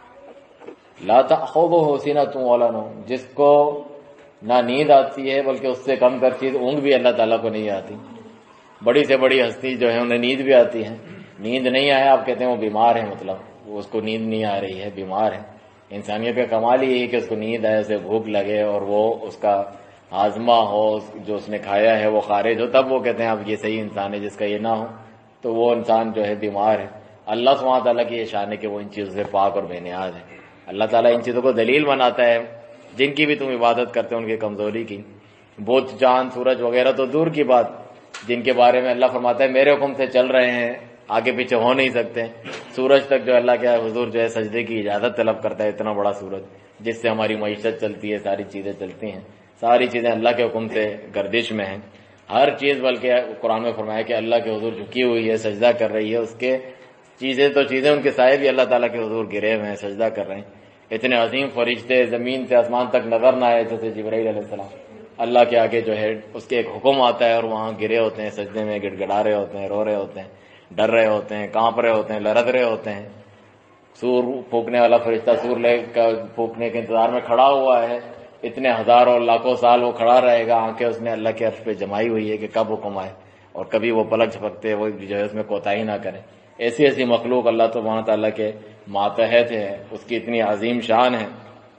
لا تأخذہ سنۃ ولا نوم، جس کو نہ نیند آتی ہے بلکہ اس سے کم تر چیز اونگ بھی اللہ تعالیٰ کو نہیں آتی۔ بڑی سے بڑی ہستی جو ہے انہیں نیند بھی آتی ہے، نیند نہیں آئے آپ کہتے ہیں وہ بیمار ہے، مطلب وہ اس کو نیند نہیں آ رہی ہے، بیمار ہے۔ انسانیت کا کمال یہی ہے کہ اس کو نیند آئے، اسے بھوک لگے اور وہ اس کا ہاضمہ ہو، جو اس نے کھایا ہے وہ خارج ہو، تب وہ کہتے ہیں اب یہ صحیح انسان ہے۔ جس کا یہ نہ ہو تو وہ انسان جو ہے بیمار ہے۔ اللہ سبحانہ تعالیٰ کی یہ شان ہے کہ وہ ان چیزوں سے پاک اور بے نیاز ہے۔ اللہ تعالیٰ ان چیزوں کو دلیل بناتا ہے، جن کی بھی تم عبادت کرتے ہو ان کی کمزوری کی، بت چاند سورج وغیرہ تو دور کی بات، جن کے بارے میں اللہ فرماتا ہے میرے حکم سے چل رہے ہیں، آگے پیچھے ہو نہیں سکتے۔ سورج تک جو اللہ کے حضور جو ہے سجدے کی اجازت طلب کرتا ہے، اتنا بڑا سورج جس سے ہماری معیشت چلتی ہے، ساری چیزیں چلتی ہیں، ساری چیزیں اللہ کے حکم سے گردش میں ہیں، ہر چیز، بلکہ قرآن میں فرمایا کہ اللہ کے حضور جھکی ہوئی ہے، سجدہ کر رہی ہے، اس کے چیزیں تو چیزیں، ان کے سائے بھی اللہ تعالیٰ کے حضور گرے ہوئے ہیں، سجدہ کر رہے ہیں۔ اتنے عظیم فرشتے زمین سے آسمان تک نظر نہ آئے، جیسے جبرائیل علیہ السلام اللہ کے آگے جو ہے اس کے ایک حکم آتا ہے اور وہاں گرے ہوتے ہیں، سجدے میں گڑ گڑا رہے ہوتے ہیں، رو رہے ہوتے ہیں، ڈر رہے ہوتے ہیں، کانپ رہے ہوتے ہیں، لرز رہے ہوتے ہیں۔ سور پھونکنے والا فرشتہ سور لے کر پھونکنے کے انتظار میں کھڑا ہوا ہے، اتنے ہزاروں لاکھوں سال وہ کھڑا رہے گا، آنکھیں اس نے اللہ کے عرش پہ جمائی ہوئی ہے کہ کب حکم آئے، اور کبھی وہ پلک جھپکتے وہ جو ہے اس میں کوتاہی نہ کرے۔ ایسی ایسی مخلوق اللہ سبحانہ تعالیٰ کے ماتحت ہے، اس کی اتنی عظیم شان ہے۔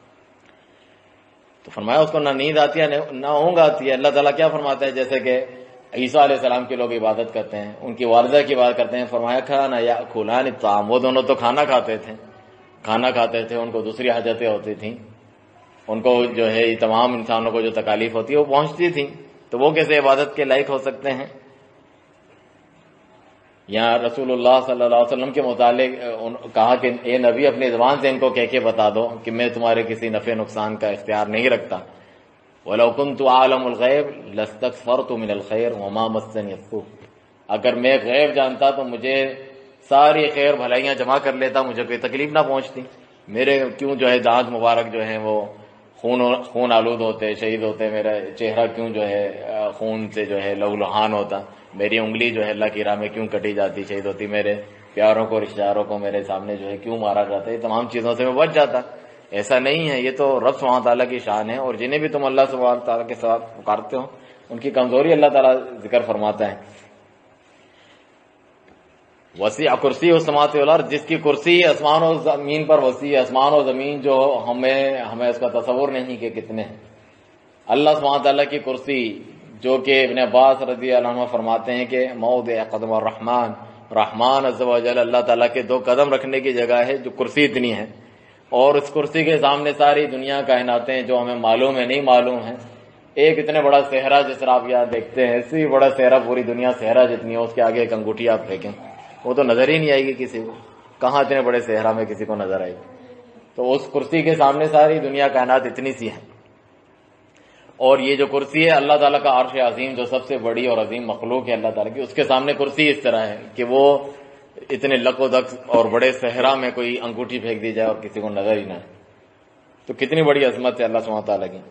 تو فرمایا اس کو نہ نیند آتی ہے نہ اونگ آتی ہے۔ اللہ تعالیٰ کیا فرماتا ہے، جیسے کہ عیسیٰ علیہ السلام کے لوگ عبادت کرتے ہیں، ان کی والدہ کی بات کرتے ہیں، فرمایا کھانا یا کھولان الطعام، وہ دونوں تو کھانا کھاتے تھے، ان کو دوسری حاجتیں ہوتی تھیں، ان کو جو ہے یہ تمام انسانوں کو جو تکالیف ہوتی ہے وہ پہنچتی تھیں، تو وہ کیسے عبادت کے لائق ہو سکتے ہیں؟ یہاں رسول اللہ صلی اللہ علیہ وسلم کے متعلق کہا کہ اے نبی اپنی زبان سے ان کو کہہ کے بتا دو کہ میں تمہارے کسی نفع نقصان کا اختیار نہیں رکھتا۔ وَلَوْ كُنْتُ أَعْلَمُ الْغَيْبَ لَاسْتَكْثَرْتُ مِنَ الْخَيْرِ وَمَا مَسَّنِيَ السُّوءُ، اگر میں غیب جانتا تو مجھے ساری خیر بھلائیاں جمع کر لیتا، مجھے کوئی تکلیف نہ پہنچتی۔ میرے کیوں جو ہے دانت مبارک جو ہیں وہ خون آلود ہوتے، شہید ہوتے، میرا چہرہ کیوں جو ہے خون سے جو ہے لہولہان ہوتا، میری انگلی جو ہے اللہ کی راہ میں کیوں کٹی جاتی، شہید ہوتی، میرے پیاروں کو رشتہ داروں کو میرے سامنے جو ہے کیوں مارا جاتا، یہ تمام چیزوں سے میں بچ جاتا۔ ایسا نہیں ہے، یہ تو رب سبحانہ تعالیٰ کی شان ہے، اور جنہیں بھی تم اللہ سبحانہ تعالیٰ کے ساتھ پکارتے ہو ان کی کمزوری اللہ تعالیٰ ذکر فرماتا ہے۔ وسیع کرسی السماوات والارض، جس کی کرسی آسمان و زمین پر وسیع ہے، آسمان و زمین جو ہمیں اس کا تصور نہیں کہ کتنے ہیں۔ اللہ سبحانہ تعالیٰ کی کرسی، جو کہ ابن عباس رضی اللہ عنہ فرماتے ہیں کہ موضع قدم الرحمن، رحمان عز و جل اللہ تعالیٰ کے دو قدم رکھنے کی جگہ ہے، جو کرسی اتنی ہے، اور اس کرسی کے سامنے ساری دنیا کائناتیں جو ہمیں معلوم ہے نہیں معلوم ہے۔ ایک اتنے بڑا صحرا جس طرح آپ یہاں دیکھتے ہیں، اسی بڑا صحرا، پوری دنیا صحرا جتنی ہے، اس کے آگے ایک انگوٹھی آپ پھینکیں وہ تو نظر ہی نہیں آئے گی کسی کو، کہاں اتنے بڑے صحرا میں کسی کو نظر آئے گی؟ تو اس کرسی کے سامنے ساری دنیا کائنات اتنی سی ہے، اور یہ جو کرسی ہے اللہ تعالیٰ کا عرش عظیم، جو سب سے بڑی اور عظیم مخلوق ہے اللہ تعالیٰ کی، اس کے سامنے کرسی اس طرح ہے کہ وہ اتنے لک و دک اور بڑے صحرا میں کوئی انگوٹھی پھینک دی جائے اور کسی کو نظر ہی نہ آئے، تو کتنی بڑی عظمت ہے اللہ سبحانہ تعالیٰ کی۔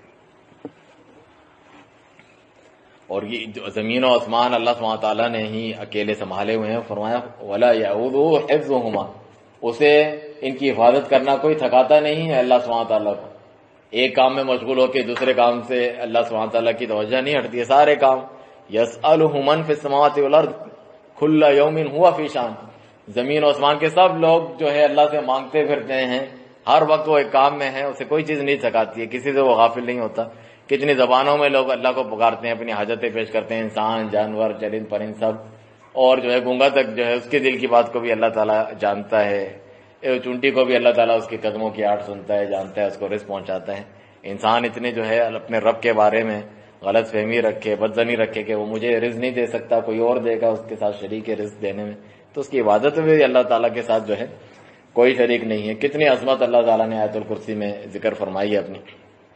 اور یہ زمین و آسمان اللہ سبحانہ تعالیٰ نے ہی اکیلے سنبھالے ہوئے ہیں، فرمایا وَلَا يَعُودُهُ حِفْظُهُمَا، اسے ان کی حفاظت کرنا کوئی تھکاتا نہیں ہے اللہ سبحانہ تعالیٰ کو۔ ایک کام میں مشغول ہو کے دوسرے کام سے اللہ سبحانہ تعالیٰ کی توجہ نہیں ہٹتی ہے، سارے کام يَسْأَلُهُ مَنْ فِي السَّمَاوَاتِ وَالْأَرْضِ كُلَّ يَوْمٍ هُوَ فِي شَأْنٍ، زمین و آسمان کے سب لوگ جو ہے اللہ سے مانگتے پھرتے ہیں، ہر وقت وہ ایک کام میں ہے، اسے کوئی چیز نہیں تھکاتی ہے، کسی سے وہ غافل نہیں ہوتا۔ کتنی زبانوں میں لوگ اللہ کو پکارتے ہیں، اپنی حاجتیں پیش کرتے ہیں، انسان، جانور، چرند پرند سب، اور جو ہے گونگا تک جو ہے اس کے دل کی بات کو بھی اللہ تعالیٰ جانتا ہے، چونٹی کو بھی اللہ تعالیٰ اس کے قدموں کی آٹ سنتا ہے، جانتا ہے، اس کو رزق پہنچاتا ہے۔ انسان اتنے جو ہے اپنے رب کے بارے میں غلط فہمی رکھے، بدظنی رکھے کہ وہ مجھے رزق نہیں دے سکتا، کوئی اور دے گا، اس کے ساتھ شریک ہے رزق دینے میں، تو اس کی عبادت میں بھی اللہ تعالیٰ کے ساتھ جو ہے کوئی شریک نہیں ہے۔ کتنی عظمت اللہ تعالیٰ نے آیت الکرسی میں ذکر فرمائی ہے اپنی،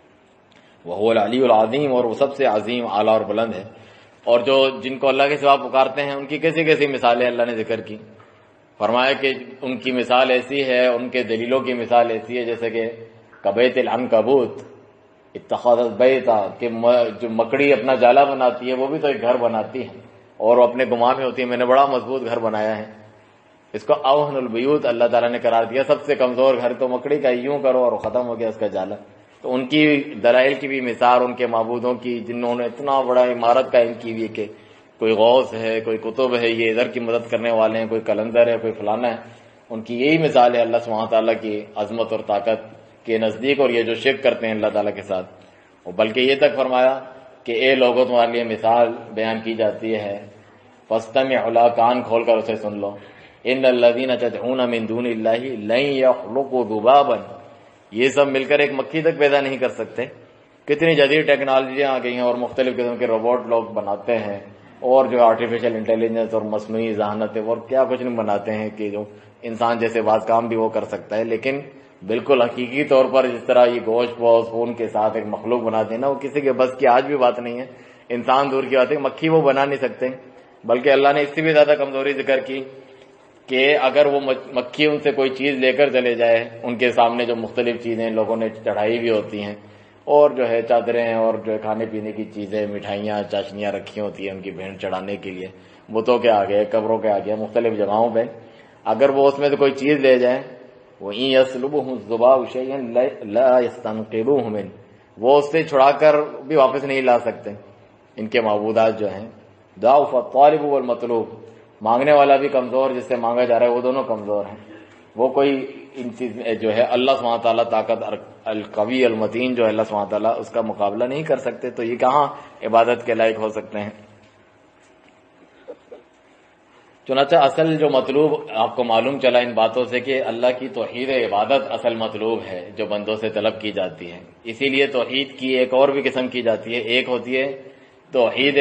وَهُوَ الْعَلِيُّ الْعَظِيمُ، اور وہ سب سے عظیم، اعلیٰ اور بلند ہے۔ اور جن کو اللہ کے سوا پکارتے ہیں ان کی کیسی کیسی مثالیں اللہ نے ذکر کی، فرمایا کہ ان کی مثال ایسی ہے، ان کے دلیلوں کی مثال ایسی ہے جیسے کہ کبیت العنکبوت اتخذت بیتا، کہ جو مکڑی اپنا جالا بناتی ہے وہ بھی تو ایک گھر بناتی ہے اور وہ اپنے گمان میں ہوتی ہے میں نے بڑا مضبوط گھر بنایا ہے، اس کو اوہن البیوت اللہ تعالیٰ نے قرار دیا، سب سے کمزور گھر تو مکڑی کا، یوں کرو اور ختم ہو گیا اس کا جالا۔ تو ان کی دلائل کی بھی مثال ان کے معبودوں کی، جنہوں نے اتنا بڑا عمارت قائم کی ہوئی کہ کوئی غوث ہے، کوئی قطب ہے، یہ ادھر کی مدد کرنے والے ہیں، کوئی کلندر ہے، کوئی فلانا ہے، ان کی یہی مثال ہے اللہ سبحانہ تعالیٰ کی عظمت اور طاقت کے نزدیک، اور یہ جو شرک کرتے ہیں اللہ تعالیٰ کے ساتھ۔ اور بلکہ یہ تک فرمایا کہ اے لوگوں تمہارے لیے مثال بیان کی جاتی ہے، فاستمعوا لها، کان کھول کر اسے سن لو، ان الذین تدعون من دون اللہ لن یخلقوا ذبابا، یہ سب مل کر ایک مکھی تک پیدا نہیں کر سکتے۔ کتنی جدید ٹیکنالوجیاں آ گئی ہیں اور مختلف قسم کے روبوٹ لوگ بناتے ہیں، اور جو آرٹیفیشل انٹیلیجنس اور مصنوعی ذہانت ہے اور کیا کچھ نہیں بناتے ہیں کہ جو انسان جیسے بعض کام بھی وہ کر سکتا ہے، لیکن بالکل حقیقی طور پر جس طرح یہ گوشت پوش خون کے ساتھ ایک مخلوق بناتے ہیں نا، وہ کسی کے بس کی آج بھی بات نہیں ہے، انسان دور کی بات ہے، مکھی وہ بنا نہیں سکتے۔ بلکہ اللہ نے اس سے بھی زیادہ کمزوری ذکر کی کہ اگر وہ مکھی ان سے کوئی چیز لے کر چلے جائے، ان کے سامنے جو مختلف چیزیں لوگوں نے چڑھائی بھی ہوتی ہیں، اور جو ہے چادریں ہیں اور جو ہے کھانے پینے کی چیزیں، مٹھائیاں، چاشنیاں رکھی ہوتی ہیں ان کی بھیڑ چڑھانے کے لیے، بتوں کے آگے، قبروں کے آگے، مختلف جگہوں پہ، اگر وہ اس میں سے کوئی چیز لے جائے، وَإِن يَسْلُبْهُ الذُّبَابُ شَيْئًا لَا يَسْتَنقِذُوهُ مِنْهُ، وہ اس سے چھڑا کر بھی واپس نہیں لا سکتے۔ ان کے معبودات جو ہیں، ضعف الطالب والمطلوب، مانگنے والا بھی کمزور، جس سے مانگا جا رہا ہے وہ دونوں کمزور ہیں، وہ کوئی ان چیز جو ہے اللہ سبحانہ تعالیٰ طاقت القوی المتین جو ہے اللہ سبحانہ تعالیٰ اس کا مقابلہ نہیں کر سکتے، تو یہ کہاں عبادت کے لائق ہو سکتے ہیں۔ چنانچہ اصل جو مطلوب آپ کو معلوم چلا ان باتوں سے کہ اللہ کی توحید عبادت اصل مطلوب ہے جو بندوں سے طلب کی جاتی ہے۔ اسی لیے توحید کی ایک اور بھی قسم کی جاتی ہے، ایک ہوتی ہے توحید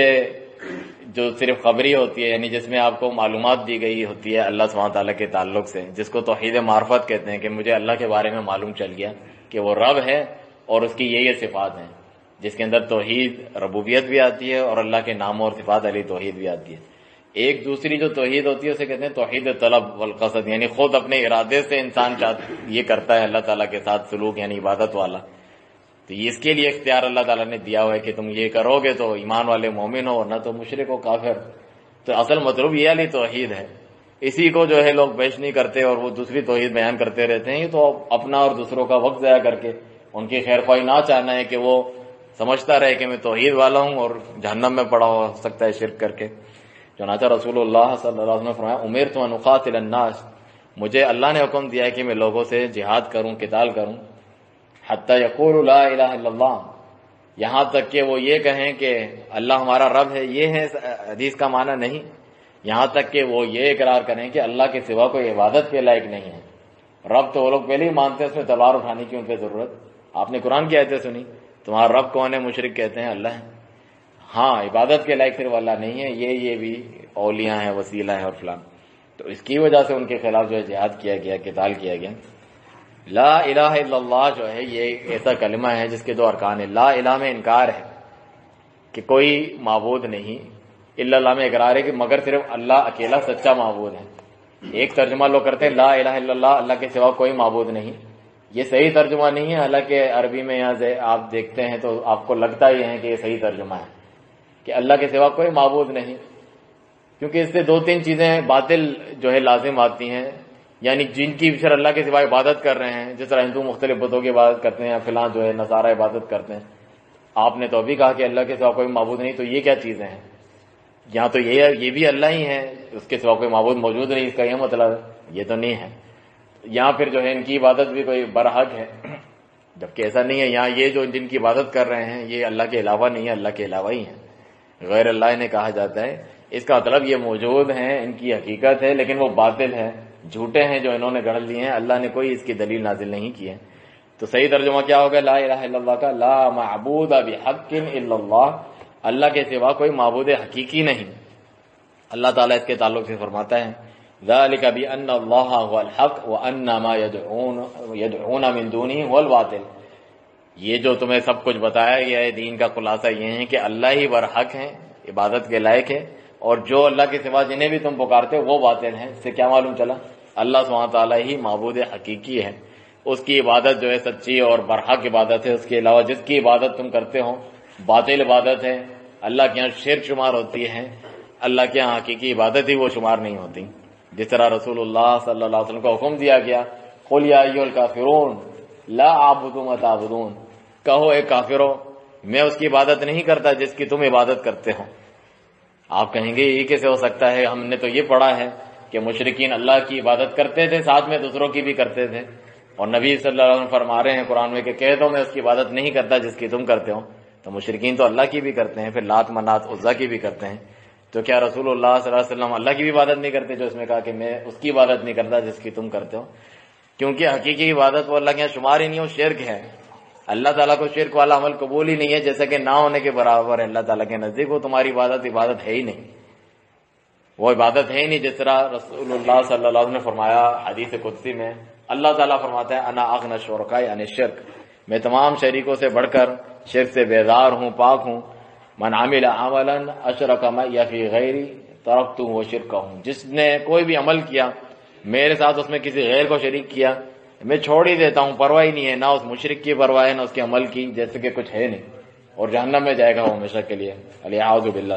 جو صرف خبری ہوتی ہے، یعنی جس میں آپ کو معلومات دی گئی ہوتی ہے اللہ سبحانہ تعالیٰ کے تعلق سے، جس کو توحید معرفت کہتے ہیں، کہ مجھے اللہ کے بارے میں معلوم چل گیا کہ وہ رب ہے اور اس کی یہ صفات ہیں، جس کے اندر توحید ربوبیت بھی آتی ہے اور اللہ کے نام اور صفات علی توحید بھی آتی ہے۔ ایک دوسری جو توحید ہوتی ہے اسے کہتے ہیں توحید طلب والقصد، یعنی خود اپنے ارادے سے انسان یہ کرتا ہے اللہ تعالیٰ کے ساتھ سلوک، یعنی عبادت والا، تو اس کے لیے اختیار اللہ تعالیٰ نے دیا ہوا ہے کہ تم یہ کرو گے تو ایمان والے مومن ہو، ورنہ تو مشرک ہو، کافر۔ تو اصل مطلب یہ علی توحید ہے، اسی کو جو ہے لوگ پیش نہیں کرتے اور وہ دوسری توحید بیان کرتے رہتے ہیں۔ یہ تو اپنا اور دوسروں کا وقت ضائع کر کے ان کی خیر خواہی نہ چاہنا ہے کہ وہ سمجھتا رہے کہ میں توحید والا ہوں اور جہنم میں پڑا ہو سکتا ہے شرک کر کے۔ چنانچہ رسول اللہ صلی اللہ علیہ وسلم نے فرمایا امرت ان اقاتل الناس، مجھے اللہ نے حکم دیا ہے کہ میں لوگوں سے جہاد کروں، قتال کروں، حتی یقولوا لا الہ الا اللہ، یہاں تک کہ وہ یہ کہیں کہ اللہ ہمارا رب ہے۔ یہ ہے حدیث کا معنی نہیں، یہاں تک کہ وہ یہ اقرار کریں کہ اللہ کے سوا کوئی عبادت کے لائق نہیں ہے۔ رب تو وہ لوگ پہلے ہی مانتے ہیں، اس میں تلوار اٹھانے کی ان پہ ضرورت۔ آپ نے قرآن کی آیتیں سنی، تمہارا رب کون ہے؟ مشرک کہتے ہیں اللہ ہے۔ ہاں، عبادت کے لائق صرف اللہ نہیں ہے، یہ بھی اولیاء ہیں، وسیلہ ہیں اور فلان۔ تو اس کی وجہ سے ان کے خلاف جو ہے جہاد کیا گیا، قتال کیا گیا۔ لا الہ الا اللہ جو ہے یہ ایسا کلمہ ہے جس کے دو ارکان ہیں۔ لا الہ میں انکار ہے کہ کوئی معبود نہیں، الا اللہ میں اقرار ہے کہ مگر صرف اللہ اکیلا سچا معبود ہے۔ ایک ترجمہ لوگ کرتے ہیں لا الہ الا اللہ، اللہ کے سوا کوئی معبود نہیں، یہ صحیح ترجمہ نہیں ہے، حالانکہ عربی میں یہاں سے آپ دیکھتے ہیں تو آپ کو لگتا ہی ہے کہ یہ صحیح ترجمہ ہے کہ اللہ کے سوا کوئی معبود نہیں، کیونکہ اس سے دو تین چیزیں باطل جو ہے لازم آتی ہیں، یعنی جن کی پھر اللہ کے سوا عبادت کر رہے ہیں، جس طرح ہندو مختلف بتوں کی عبادت کرتے ہیں، فلاں جو ہے نصارہ عبادت کرتے ہیں، آپ نے تو ابھی کہا کہ اللہ کے سوا کوئی معبود نہیں، تو یہ کیا چیزیں ہیں؟ یہاں تو یہ بھی اللہ ہی ہے، اس کے سوا کوئی معبود موجود نہیں، اس کا یہ مطلب ہے یہ تو نہیں ہے۔ یہاں پھر جو ہے ان کی عبادت بھی کوئی برحق ہے، جبکہ ایسا نہیں ہے، یہاں یہ جو جن کی عبادت کر رہے ہیں یہ اللہ کے علاوہ نہیں ہے، اللہ کے علاوہ ہی ہیں، غیر اللہ انہیں کہا جاتا ہے۔ اس کا مطلب یہ موجود ہیں، ان کی حقیقت ہے، لیکن وہ باطل ہے، جھوٹے ہیں جو انہوں نے گڑھ لیے ہیں، اللہ نے کوئی اس کی دلیل نازل نہیں کی ہے۔ تو صحیح ترجمہ کیا ہوگا لا الہ الا اللہ کا؟ لا معبود بحق الا اللہ، اللہ کے سوا کوئی معبود حقیقی نہیں۔ اللہ تعالیٰ اس کے تعلق سے فرماتا ہے ذَلِكَ بِأَنَّ اللَّهَ هُوَ الْحَقُّ وَأَنَّ مَا يَدْعُونَ مِن دُونِهِ هُوَ الْبَاطِلُ۔ یہ جو تمہیں سب کچھ بتایا گیا ہے دین کا خلاصہ یہ ہے کہ اللہ ہی برحق ہیں، عبادت کے لائق ہے، اور جو اللہ کے سوا جنہیں بھی تم پکارتے ہو وہ باطل ہیں۔ اس سے کیا معلوم چلا؟ اللہ سبحانہ تعالیٰ ہی معبود حقیقی ہے، اس کی عبادت جو ہے سچی اور برحق عبادت ہے، اس کے علاوہ جس کی عبادت تم کرتے ہو باطل عبادت ہے، اللہ کے یہاں شرک شمار ہوتی ہے، اللہ کے یہاں حقیقی عبادت ہی وہ شمار نہیں ہوتی۔ جس طرح رسول اللہ صلی اللہ علیہ وسلم کو حکم دیا گیا قُلْ يَا أَيُّهَا الْكَافِرُونَ لَا أَعْبُدُ مَا تَعْبُدُونَ، کہو اے کافرو میں اس کی عبادت نہیں کرتا جس کی تم عبادت کرتے ہو۔ آپ کہیں گے یہ کیسے ہو سکتا ہے؟ ہم نے تو یہ پڑھا ہے کہ مشرکین اللہ کی عبادت کرتے تھے، ساتھ میں دوسروں کی بھی کرتے تھے، اور نبی صلی اللہ علیہ وسلم فرما رہے ہیں قرآن میں کہ کہہ دو میں اس کی عبادت نہیں کرتا جس کی تم کرتے ہو۔ تو مشرکین تو اللہ کی بھی کرتے ہیں، پھر لات منات عزا کی بھی کرتے ہیں، تو کیا رسول اللہ صلی اللہ علیہ وسلم اللہ کی بھی عبادت نہیں کرتے جو اس میں کہا کہ میں اس کی عبادت نہیں کرتا جس کی تم کرتے ہو؟ کیونکہ حقیقی عبادت وہ اللہ کے یہاں شمار ہی نہیں ہو، شرک ہے۔ اللہ تعالیٰ کو شرک والا عمل قبول ہی نہیں ہے، جیسا کہ نہ ہونے کے برابر ہے اللہ تعالیٰ کے نزدیک۔ وہ تمہاری عبادت ہے ہی نہیں، وہ عبادت ہے ہی نہیں۔ جس طرح رسول اللہ صلی اللہ علیہ وسلم نے فرمایا حدیث قدسی میں، اللہ تعالیٰ فرماتا ہے انا اغنی الشرکاء عن الشرک، میں تمام شریکوں سے بڑھ کر شرک سے بیزار ہوں، پاک ہوں۔ من عمل عملا اشرک معی فی غیری ترکتہ وشرکہ، جس نے کوئی بھی عمل کیا میرے ساتھ اس میں کسی غیر کو شریک کیا میں چھوڑ ہی دیتا ہوں، پرواہ ہی نہیں ہے، نہ اس مشرک کی پرواہ ہے نہ اس کے عمل کی، جیسے کہ کچھ ہے نہیں، اور جہنم میں جائے گا وہ ہمیشہ کے لیے، الیاذ باللہ۔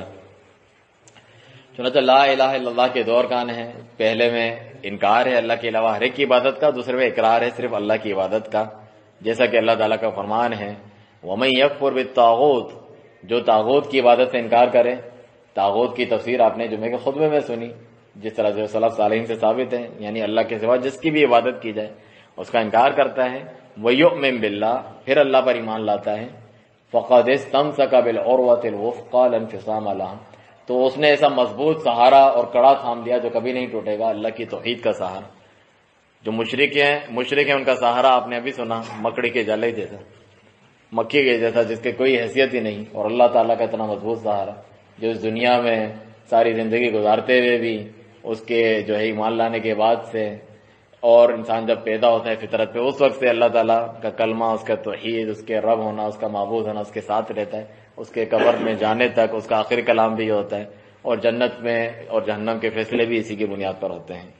چنانچہ لا الہ الا اللہ کے دو ارکان ہیں، پہلے میں انکار ہے اللہ کے علاوہ ہر ایک کی عبادت کا، دوسرے میں اقرار ہے صرف اللہ کی عبادت کا، جیسا کہ اللہ تعالیٰ کا فرمان ہے وَمَن يَكْفُرْ بِالطَّاغُوتِ، جو طاغوت کی عبادت سے انکار کرے۔ طاغوت کی تفسیر آپ نے جمعے کے خطبے میں سنی، جس طرح جو سلف صالحین سے ثابت ہے، یعنی اللہ کے سوا جس کی بھی عبادت کی جائے اس کا انکار کرتا ہے۔ وَيُؤْمِن بِاللَّهِ، پھر اللہ پر ایمان لاتا ہے، فَقَدِ اسْتَمْسَكَ بِالْعُرْوَةِ الْوُثْقَىٰ لَا انفصام لَهَا، تو اس نے ایسا مضبوط سہارا اور کڑا تھام لیا جو کبھی نہیں ٹوٹے گا، اللہ کی توحید کا سہارا۔ جو مشرک ہیں ان کا سہارا آپ نے ابھی سنا، مکڑی کے جالے جیسا، مکھی کے جیسا، جس کے کوئی حیثیت ہی نہیں، اور اللہ تعالیٰ کا اتنا مضبوط سہارا جو اس دنیا میں ساری زندگی گزارتے ہوئے بھی اس کے جو ہے ایمان لانے کے بعد سے، اور انسان جب پیدا ہوتا ہے فطرت پہ اس وقت سے اللہ تعالیٰ کا کلمہ، اس کا توحید، اس کے رب ہونا، اس کا معبود ہونا اس کے ساتھ رہتا ہے، اس کے قبر میں جانے تک اس کا آخری کلام بھی یہ ہوتا ہے، اور جنت میں اور جہنم کے فیصلے بھی اسی کی بنیاد پر ہوتے ہیں۔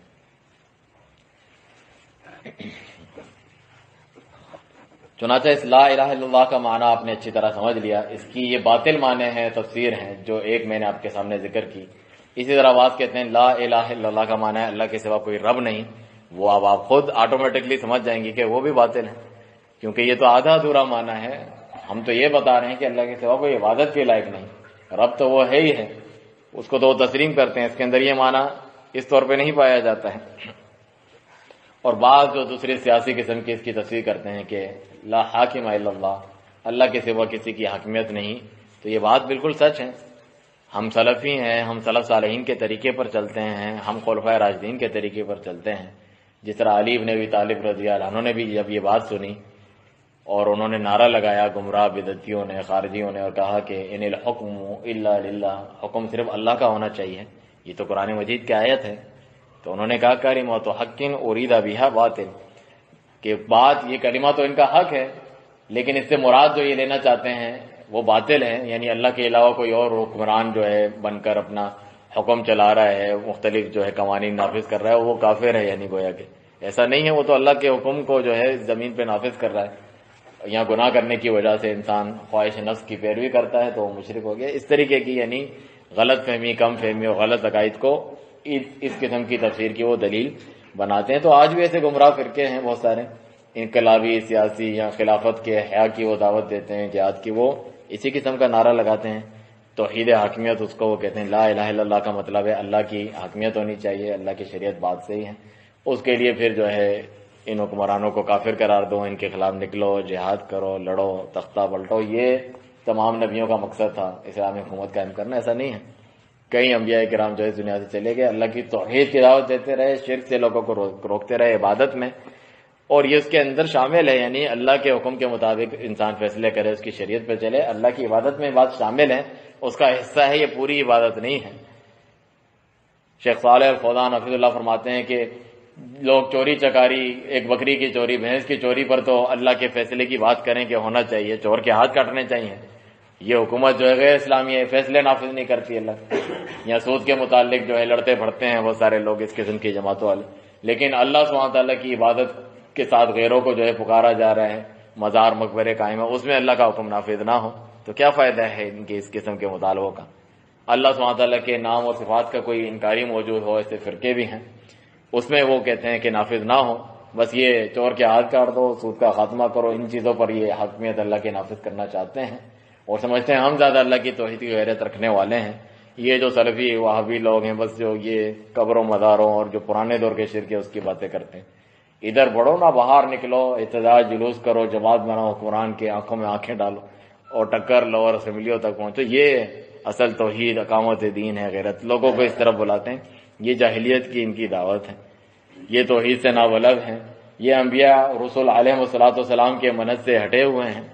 چنانچہ اس لا الہ الا اللہ کا معنی آپ نے اچھی طرح سمجھ لیا، اس کی یہ باطل معنی ہیں، تفسیر ہیں جو ایک میں نے آپ کے سامنے ذکر کی۔ اسی طرح بعض کہتے ہیں لا الہ الا اللہ کا معنی ہے اللہ کے سوا کوئی رب نہیں، وہ اب آپ خود آٹومیٹکلی سمجھ جائیں گے کہ وہ بھی باطل ہے، کیونکہ یہ تو آدھا ادھورا معنی ہے۔ ہم تو یہ بتا رہے ہیں کہ اللہ کے سوا کوئی عبادت کے لائق نہیں، رب تو وہ ہے ہی ہے، اس کو تو وہ تسلیم کرتے ہیں، اس کے اندر یہ معنی اس طور پہ نہیں پایا جاتا ہے۔ اور بعض جو دوسری سیاسی قسم کی اس کی تفسیر کرتے ہیں کہ لا حاکم الا اللہ، اللہ کے سوا کسی کی حاکمیت نہیں، تو یہ بات بالکل سچ ہے۔ ہم سلفی ہیں، ہم سلف صالحین کے طریقے پر چلتے ہیں، ہم خلفائے راشدین کے طریقے پر چلتے ہیں۔ جس طرح علی بن ابی طالب رضی اللہ عنہ نے بھی جب یہ بات سنی اور انہوں نے نعرہ لگایا، گمراہ بدعتیوں نے، خارجیوں نے، اور کہا کہ ان الحکم الا للہ، حکم صرف اللہ کا ہونا چاہیے، یہ تو قرآن مجید کی آیت ہے، تو انہوں نے کہا کلمۃ حق ارید بہا باطل، کہ بات یہ کلمہ تو ان کا حق ہے لیکن اس سے مراد جو یہ لینا چاہتے ہیں وہ باطل ہے، یعنی اللہ کے علاوہ کوئی اور حکمران جو ہے بن کر اپنا حکم چلا رہا ہے، مختلف جو ہے قوانین نافذ کر رہا ہے، وہ کافر ہے، یعنی گویا کہ ایسا نہیں ہے، وہ تو اللہ کے حکم کو جو ہے زمین پہ نافذ کر رہا ہے۔ یہاں گناہ کرنے کی وجہ سے انسان خواہش نفس کی پیروی کرتا ہے تو وہ مشرک ہو گیا۔ اس طریقے کی یعنی غلط فہمی، کم فہمی اور غلط عقائد کو اس قسم کی تفسیر کی وہ دلیل بناتے ہیں۔ تو آج بھی ایسے گمراہ فرقے ہیں بہت سارے، انقلابی، سیاسی یا خلافت کے حیا کی وہ دعوت دیتے ہیں، جہاد کی، وہ اسی قسم کا نعرہ لگاتے ہیں۔ توحید حاکمیت اس کو وہ کہتے ہیں، لا الہ الا اللہ کا مطلب ہے اللہ کی حاکمیت ہونی چاہیے، اللہ کی شریعت بات سے ہی ہے، اس کے لیے پھر جو ہے ان حکمرانوں کو کافر قرار دو، ان کے خلاف نکلو، جہاد کرو، لڑو، تختہ پلٹو۔ یہ تمام نبیوں کا مقصد تھا اسلامی حکومت قائم کرنا، ایسا نہیں ہے۔ کئی انبیاء کرام جو ہے دنیا سے چلے گئے، اللہ کی توحید کی دعوت دیتے رہے، شرک سے لوگوں کو روکتے رہے عبادت میں، اور یہ اس کے اندر شامل ہے، یعنی اللہ کے حکم کے مطابق انسان فیصلے کرے، اس کی شریعت پہ چلے، اللہ کی عبادت میں بات شامل ہے۔ اس کا حصہ ہے، یہ پوری عبادت نہیں ہے۔ شیخ صالح الفوزان حفظ اللہ فرماتے ہیں کہ لوگ چوری چکاری، ایک بکری کی چوری، بھینس کی چوری پر تو اللہ کے فیصلے کی بات کریں کہ ہونا چاہیے، چور کے ہاتھ کاٹنے چاہیے، یہ حکومت جو ہے غیر اسلامی ہے، فیصلے نافذ نہیں کرتی اللہ۔ یا سود کے متعلق جو ہے لڑتے پھڑتے ہیں وہ سارے لوگ اس قسم کی جماعتوں والے، لیکن اللہ سبحانہ تعالیٰ کی عبادت کے ساتھ غیروں کو جو ہے پکارا جا رہا ہے، مزار مقبرے قائم ہے، اس میں اللہ کا حکم نافذ نہ ہو تو کیا فائدہ ہے ان کے اس قسم کے مطالبوں کا؟ اللہ سبحانہ تعالیٰ کے نام اور صفات کا کوئی انکاری موجود ہو، ایسے فرقے بھی ہیں، اس میں وہ کہتے ہیں کہ نافذ نہ ہو، بس یہ چور کے ہاتھ کاٹ دو، سود کا خاتمہ کرو، ان چیزوں پر یہ حاکمیت اللہ کے نافذ کرنا چاہتے ہیں اور سمجھتے ہیں ہم زیادہ اللہ کی توحید کی غیرت رکھنے والے ہیں۔ یہ جو سلفی وہابی لوگ ہیں بس جو یہ قبروں مزاروں اور جو پرانے دور کے شرک ہے اس کی باتیں کرتے ہیں۔ ادھر بڑھو نہ، باہر نکلو، احتجاج جلوس کرو، جماعت بناؤ، قرآن کے آنکھوں میں آنکھیں ڈالو اور ٹکر لو اور اسمبلیوں تک پہنچو، یہ اصل توحید اقامت دین ہے، غیرت۔ لوگوں کو اس طرف بلاتے ہیں، یہ جاہلیت کی ان کی دعوت ہے، یہ توحید سے نابلد ہیں، یہ انبیاء رسول علیہ الصلوۃ والسلام کے منہج سے ہٹے ہوئے ہیں۔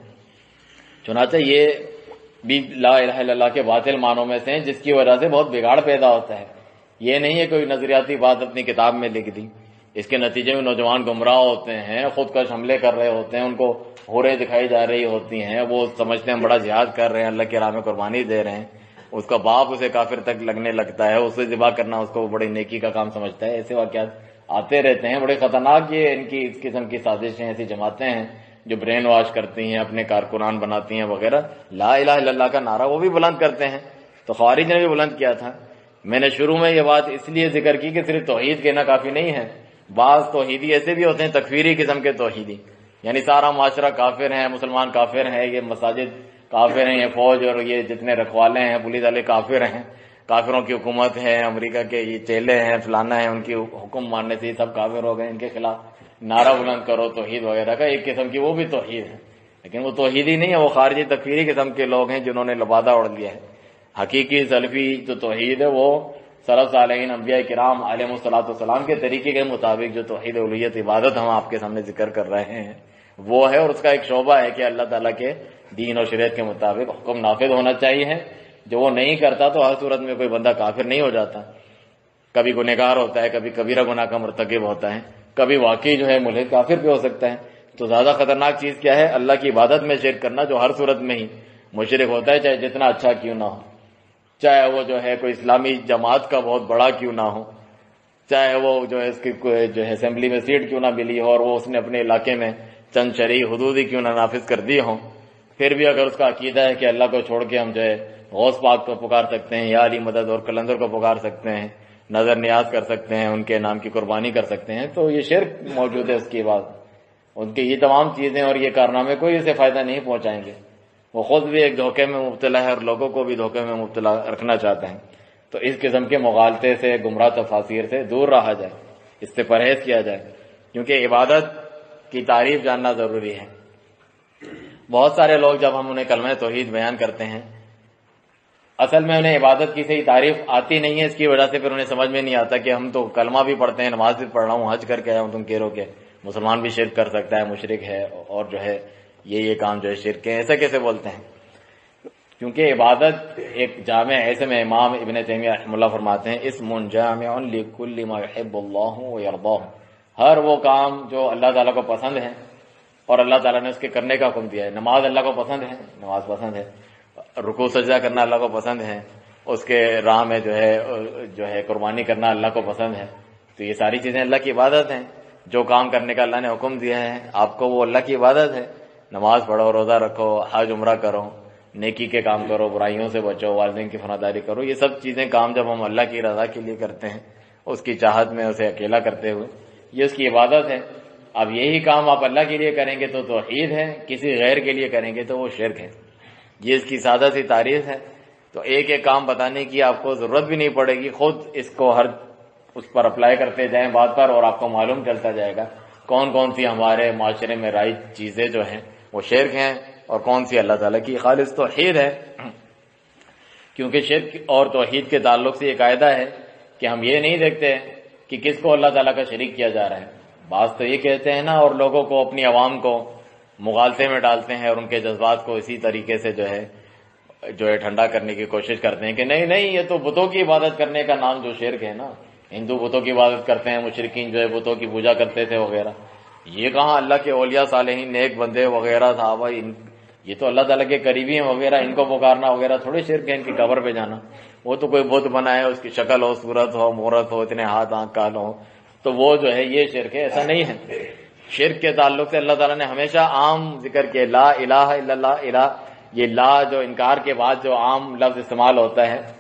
چنانچہ یہ بھی لا الہ الا اللہ کے باطل معنوں میں سے ہیں جس کی وجہ سے بہت بگاڑ پیدا ہوتا ہے۔ یہ نہیں ہے کوئی نظریاتی بات اپنی کتاب میں لکھ دی، اس کے نتیجے میں نوجوان گمراہ ہوتے ہیں، خود کش حملے کر رہے ہوتے ہیں، ان کو حوریں دکھائی جا رہی ہوتی ہیں، وہ سمجھتے ہیں بڑا جہاد کر رہے ہیں، اللہ کی راہ میں قربانی دے رہے ہیں، اس کا باپ اسے کافر تک لگنے لگتا ہے، اسے ذبح کرنا اس کو بڑی نیکی کا کام سمجھتا ہے۔ ایسے واقعات آتے رہتے ہیں، بڑے خطرناک یہ ان کی اس قسم کی سازشیں، ایسی جماعتیں ہیں جو برین واش کرتی ہیں، اپنے کارکنان بناتی ہیں وغیرہ۔ لا الہ الا اللہ کا نعرہ وہ بھی بلند کرتے ہیں، تو خوارج نے بھی بلند کیا تھا۔ میں نے شروع میں یہ بات اس لیے ذکر کی کہ صرف توحید کہنا کافی نہیں ہے، بعض توحیدی ایسے بھی ہوتے ہیں تکفیری قسم کے توحیدی، یعنی سارا معاشرہ کافر ہے، مسلمان کافر ہے، یہ مساجد کافر ہیں، یہ فوج اور یہ جتنے رکھوالے ہیں پولیس والے کافر ہیں، کافروں کی حکومت ہے، امریکہ کے یہ چیلے ہیں، فلانا ہے، ان کی حکم ماننے سے یہ سب کافر ہو گئے، ان کے خلاف نعرہ بلند کرو توحید وغیرہ کا، ایک قسم کی وہ بھی توحید ہے، لیکن وہ توحیدی نہیں ہے، وہ خارجی تکفیری قسم کے لوگ ہیں جنہوں نے لبادہ اڑ لیا ہے۔ حقیقی سلفی جو توحید ہے وہ سلف صالحین انبیاء کرام علیہم الصلوۃ والسلام کے طریقے کے مطابق جو توحید الوہیت عبادت ہم آپ کے سامنے ذکر کر رہے ہیں وہ ہے، اور اس کا ایک شعبہ ہے کہ اللہ تعالیٰ کے دین اور شریعت کے مطابق حکم نافذ ہونا چاہیے، جو وہ نہیں کرتا تو ہر صورت میں کوئی بندہ کافر نہیں ہو جاتا، کبھی گنہگار ہوتا ہے، کبھی کبیرہ گناہ کا مرتکب ہوتا ہے، کبھی واقعی جو ہے ملحد کافر بھی ہو سکتا ہے۔ تو زیادہ خطرناک چیز کیا ہے؟ اللہ کی عبادت میں شرک کرنا، جو ہر صورت میں ہی مشرک ہوتا ہے، چاہے جتنا اچھا کیوں نہ ہو، چاہے وہ جو ہے کوئی اسلامی جماعت کا بہت بڑا کیوں نہ ہو، چاہے وہ جو ہے اس کی جو ہے اسمبلی میں سیٹ کیوں نہ ملی ہو اور وہ اس نے اپنے علاقے میں چند شرعی حدود ہی کیوں نہ نافذ کر دی ہوں، پھر بھی اگر اس کا عقیدہ ہے کہ اللہ کو چھوڑ کے ہم جو ہے غوث پاک کو پکار سکتے ہیں، یا علی مدد اور کلندر کو پکار سکتے ہیں، نظر نیاز کر سکتے ہیں، ان کے نام کی قربانی کر سکتے ہیں، تو یہ شرک موجود ہے اس کی بات۔ ان کی یہ تمام چیزیں اور یہ کارنامے کوئی اسے فائدہ نہیں پہنچائیں گے، وہ خود بھی ایک دھوکے میں مبتلا ہے اور لوگوں کو بھی دھوکے میں مبتلا رکھنا چاہتے ہیں۔ تو اس قسم کے مغالطے سے، گمراہ تفاسیر سے دور رہا جائے، اس سے پرہیز کیا جائے، کیونکہ عبادت کی تعریف جاننا ضروری ہے۔ بہت سارے لوگ جب ہم انہیں کلمہ توحید بیان کرتے ہیں، اصل میں انہیں عبادت کی صحیح تعریف آتی نہیں ہے، اس کی وجہ سے پھر انہیں سمجھ میں نہیں آتا کہ ہم تو کلمہ بھی پڑھتے ہیں، نماز بھی پڑھ رہا ہوں، حج کر کے آیا ہوں، تم کہہ رہو کہ مسلمان بھی شرک کر سکتا ہے، مشرک ہے، اور جو ہے یہ کام جو ہے شرک ہے، ایسا کیسے بولتے ہیں؟ کیونکہ عبادت ایک جامع، ایسے میں امام ابن تیمیہ رحمہ اللہ فرماتے ہیں اسم جامع لکل ما یحب اللہ ویرضاہ، ہر وہ کام جو اللہ تعالیٰ کو پسند ہے اور اللہ تعالیٰ نے اس کے کرنے کا حکم دیا ہے۔ نماز اللہ کو پسند ہے، نماز پسند ہے، رکوع سجدہ کرنا اللہ کو پسند ہے، اس کے راہ میں جو ہے قربانی کرنا اللہ کو پسند ہے، تو یہ ساری چیزیں اللہ کی عبادت ہیں۔ جو کام کرنے کا اللہ نے حکم دیا ہے آپ کو وہ اللہ کی عبادت ہے، نماز پڑھو، روزہ رکھو، حج عمرہ کرو، نیکی کے کام کرو، برائیوں سے بچو، والدین کی فرمانبرداری کرو، یہ سب چیزیں کام جب ہم اللہ کی رضا کے لیے کرتے ہیں، اس کی چاہت میں اسے اکیلا کرتے ہوئے، یہ اس کی عبادت ہے۔ اب یہی کام آپ اللہ کے لیے کریں گے تو توحید ہے، کسی غیر کے لیے کریں گے تو وہ شرک ہے، یہ اس کی سادہ سی تعریف ہے۔ تو ایک ایک کام بتانے کی آپ کو ضرورت بھی نہیں پڑے گی، خود اس کو ہر اس پر اپلائی کرتے جائیں بات پر، اور آپ کو معلوم چلتا جائے گا کون کون سی ہمارے معاشرے میں رائج چیزیں جو ہیں وہ شرک ہیں اور کون سی اللہ تعالیٰ کی خالص توحید ہے۔ کیونکہ شرک اور توحید کے تعلق سے یہ قاعدہ ہے کہ ہم یہ نہیں دیکھتے کہ کس کو اللہ تعالیٰ کا شریک کیا جا رہا ہے، بعض تو یہ کہتے ہیں نا، اور لوگوں کو، اپنی عوام کو مغالطے میں ڈالتے ہیں اور ان کے جذبات کو اسی طریقے سے جو ہے جو ہے ٹھنڈا کرنے کی کوشش کرتے ہیں کہ نہیں نہیں یہ تو بتوں کی عبادت کرنے کا نام جو شرک ہے نا، ہندو بتوں کی عبادت کرتے ہیں، مشرکین جو ہے بتوں کی پوجا کرتے تھے وغیرہ، یہ کہاں اللہ کے اولیاء صالحین نیک بندے وغیرہ صحابہ، یہ تو اللہ تعالیٰ کے قریبی ہیں وغیرہ، ان کو پکارنا وغیرہ تھوڑے شرک ہے ان کی قبر پہ جانا. وہ تو کوئی بت بنائے، اس کی شکل ہو، صورت ہو، مورت ہو، اتنے ہاتھ آنکھ کان ہو، تو وہ جو ہے یہ شرک ہے. ایسا نہیں ہے. شرک کے تعلق سے اللہ تعالیٰ نے ہمیشہ عام ذکر کیا، لا الہ الا اللہ. الہ یہ لا جو انکار کے بعد جو عام لفظ استعمال ہوتا ہے،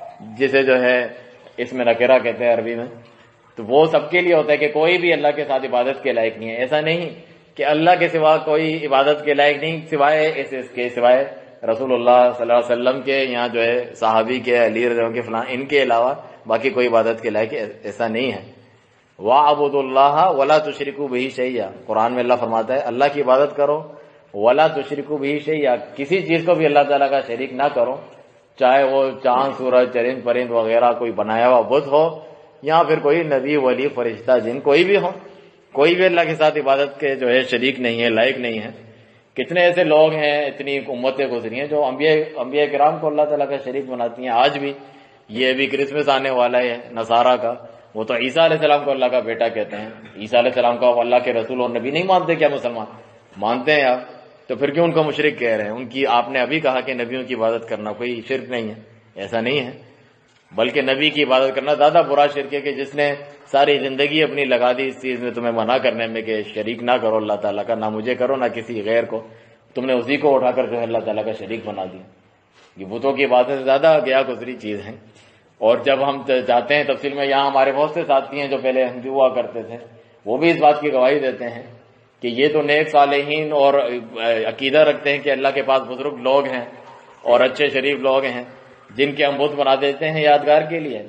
جسے جو ہے اس میں نکرہ کہتے ہیں عربی میں، تو وہ سب کے لیے ہوتا ہے کہ کوئی بھی اللہ کے ساتھ عبادت کے لائق نہیں ہے. ایسا نہیں کہ اللہ کے سوا کوئی عبادت کے لائق نہیں، سوائے اس کے، سوائے رسول اللہ صلی اللہ علیہ وسلم کے، یہاں جو ہے صحابی کے، علی رضی اللہ عنہ کے، فلاں، ان کے علاوہ باقی کوئی عبادت کے لائق ایسا نہیں ہے. وَاعْبُدُوا اللَّهَ وَلَا تُشْرِكُوا بِهِ شَيْئًا. قرآن میں اللہ فرماتا ہے اللہ کی عبادت کرو، وَلَا تُشْرِكُوا بِهِ شَيْئًا، کسی چیز کو بھی اللہ تعالیٰ کا شریک نہ کرو، چاہے وہ چاند سورج چرند پرند وغیرہ کوئی بنایا ہوا بت ہو، یا پھر کوئی نبی ولی فرشتہ جن کوئی بھی ہو، کوئی بھی اللہ کے ساتھ عبادت کے جو ہے شریک نہیں ہے، لائق نہیں ہے. کتنے ایسے لوگ ہیں، اتنی امتیں گزری ہیں جو انبیاء کرام کو اللہ تعالیٰ کا شریک بناتی ہیں. آج بھی یہ ابھی کرسمس آنے والا ہے نصارہ کا، وہ تو عیسیٰ علیہ السلام کو اللہ کا بیٹا کہتے ہیں. عیسیٰ علیہ السلام کو اللہ کے رسول اور نبی نہیں مانتے کیا مسلمان؟ مانتے ہیں آپ، تو پھر کیوں ان کو مشرک کہہ رہے ہیں؟ ان کی آپ نے ابھی کہا کہ نبیوں کی عبادت کرنا کوئی شرک نہیں ہے. ایسا نہیں ہے، بلکہ نبی کی عبادت کرنا زیادہ برا شرک ہے کہ جس نے ساری زندگی اپنی لگا دی اس چیز میں تمہیں منع کرنے میں کہ شریک نہ کرو اللہ تعالیٰ کا، نہ مجھے کرو نہ کسی غیر کو. تم نے اسی کو اٹھا کر جو ہے اللہ تعالیٰ کا شریک بنا دیا. یہ بتوں کی عبادت سے زیادہ گیا گزری چیز ہے. اور جب ہم جاتے ہیں تفصیل میں، یہاں ہمارے بہت سے ساتھی ہیں جو پہلے ہندو ہوا کرتے تھے، وہ بھی اس بات کی گواہی دیتے ہیں کہ یہ تو نیک صالحین اور عقیدہ رکھتے ہیں کہ اللہ کے پاس بزرگ لوگ ہیں اور اچھے شریف لوگ ہیں جن کے ہم بت بنا دیتے ہیں یادگار کے لیے،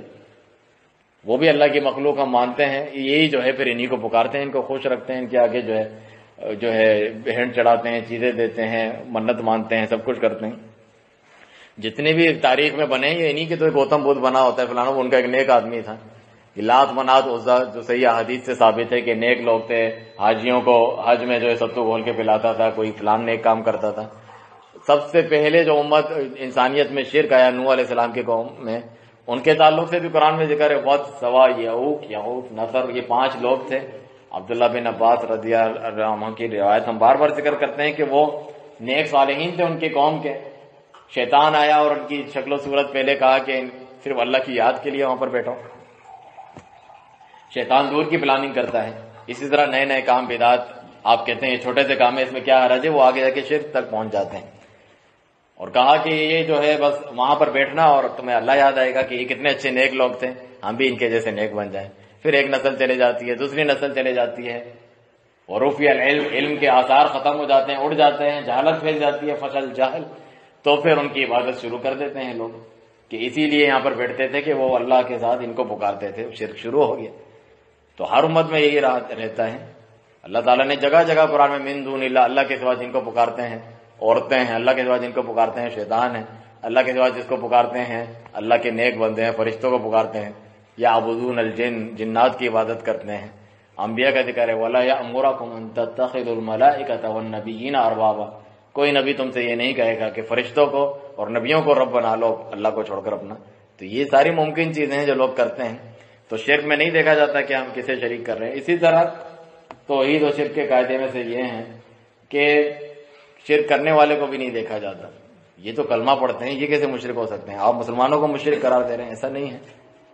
وہ بھی اللہ کی مخلوق ہم مانتے ہیں. یہی جو ہے پھر انہی کو پکارتے ہیں، ان کو خوش رکھتے ہیں، ان کے آگے جو ہے بہن چڑھاتے ہیں، چیزیں دیتے ہیں، منت مانتے ہیں، سب کچھ کرتے ہیں. جتنے بھی تاریخ میں بنے یہ انہی کے تو گوتم بدھ بنا ہوتا ہے فلانا، ان کا ایک نیک آدمی تھا. لات منات عزا جو صحیح حدیث سے ثابت ہے کہ نیک لوگ تھے، حاجیوں کو حج میں جو ہے ستو گھول کے پلاتا تھا، کوئی فلان نیک کام کرتا تھا. سب سے پہلے جو امت انسانیت میں شرک آیا نوح علیہ السلام کے قوم میں، ان کے تعلق سے بھی قرآن میں ذکر ہے، ود، سوا، یعوق، یعوق، نصر، یہ 5 لوگ تھے. عبداللہ بن عباس رضی اللہ عنہ کی روایت ہم بار بار ذکر کرتے ہیں کہ وہ نیک صالحین تھے ان کے قوم کے. شیطان آیا اور ان کی شکل و صورت پہلے کہا کہ صرف اللہ کی یاد کے لیے وہاں پر بیٹھو. شیطان دور کی پلاننگ کرتا ہے. اسی طرح نئے نئے کام بدعت، آپ کہتے ہیں یہ چھوٹے سے کام ہے اس میں کیا حرج ہے، وہ آگے جا کے شرک تک پہنچ جاتے ہیں. اور کہا کہ یہ جو ہے بس وہاں پر بیٹھنا اور تمہیں اللہ یاد آئے گا کہ یہ کتنے اچھے نیک لوگ تھے، ہم بھی ان کے جیسے نیک بن جائیں. پھر ایک نسل چلے جاتی ہے، دوسری نسل چلے جاتی ہے، اور رفع العلم، علم کے آثار ختم ہو جاتے ہیں، اڑ جاتے ہیں، جہالت پھیل جاتی ہے، فشل جہل. تو پھر ان کی عبادت شروع کر دیتے ہیں لوگ کہ اسی لیے یہاں پر بیٹھتے تھے کہ وہ اللہ کے ساتھ ان کو پکارتے تھے. شرک شروع ہو گیا. تو ہر امت میں یہی رہتا ہے. اللہ تعالیٰ نے جگہ جگہ قرآن میں من دون اللہ، اللہ کے سوا جن کو پکارتے ہیں عورتیں ہیں، اللہ کے سوا جن کو پکارتے ہیں شیطان ہیں، اللہ کے سوا جس کو پکارتے ہیں اللہ کے نیک بندے ہیں، فرشتوں کو پکارتے ہیں، یا عبدون الجن، جنات کی عبادت کرتے ہیں. انبیاء کا ذکر ہے وَلَا يَأْمُرَكُمْ أَن تَتَّخِذُوا الْمَلَائِكَةَ وَالنَّبِيِّينَ أَرْبَابًا. کوئی نبی تم سے یہ نہیں کہے گا کہ فرشتوں کو اور نبیوں کو رب بنا لو اللہ کو چھوڑ کر اپنا. تو یہ ساری ممکن چیزیں ہیں جو لوگ کرتے ہیں. تو شرک میں نہیں دیکھا جاتا کہ ہم کسے شریک کر رہے ہیں. اسی طرح توحید و شرک کے قاعدے میں سے یہ ہیں کہ شرک کرنے والے کو بھی نہیں دیکھا جاتا. یہ تو کلمہ پڑھتے ہیں، یہ کیسے مشرک ہو سکتے ہیں؟ آپ مسلمانوں کو مشرک قرار دے رہے ہیں، ایسا نہیں ہے.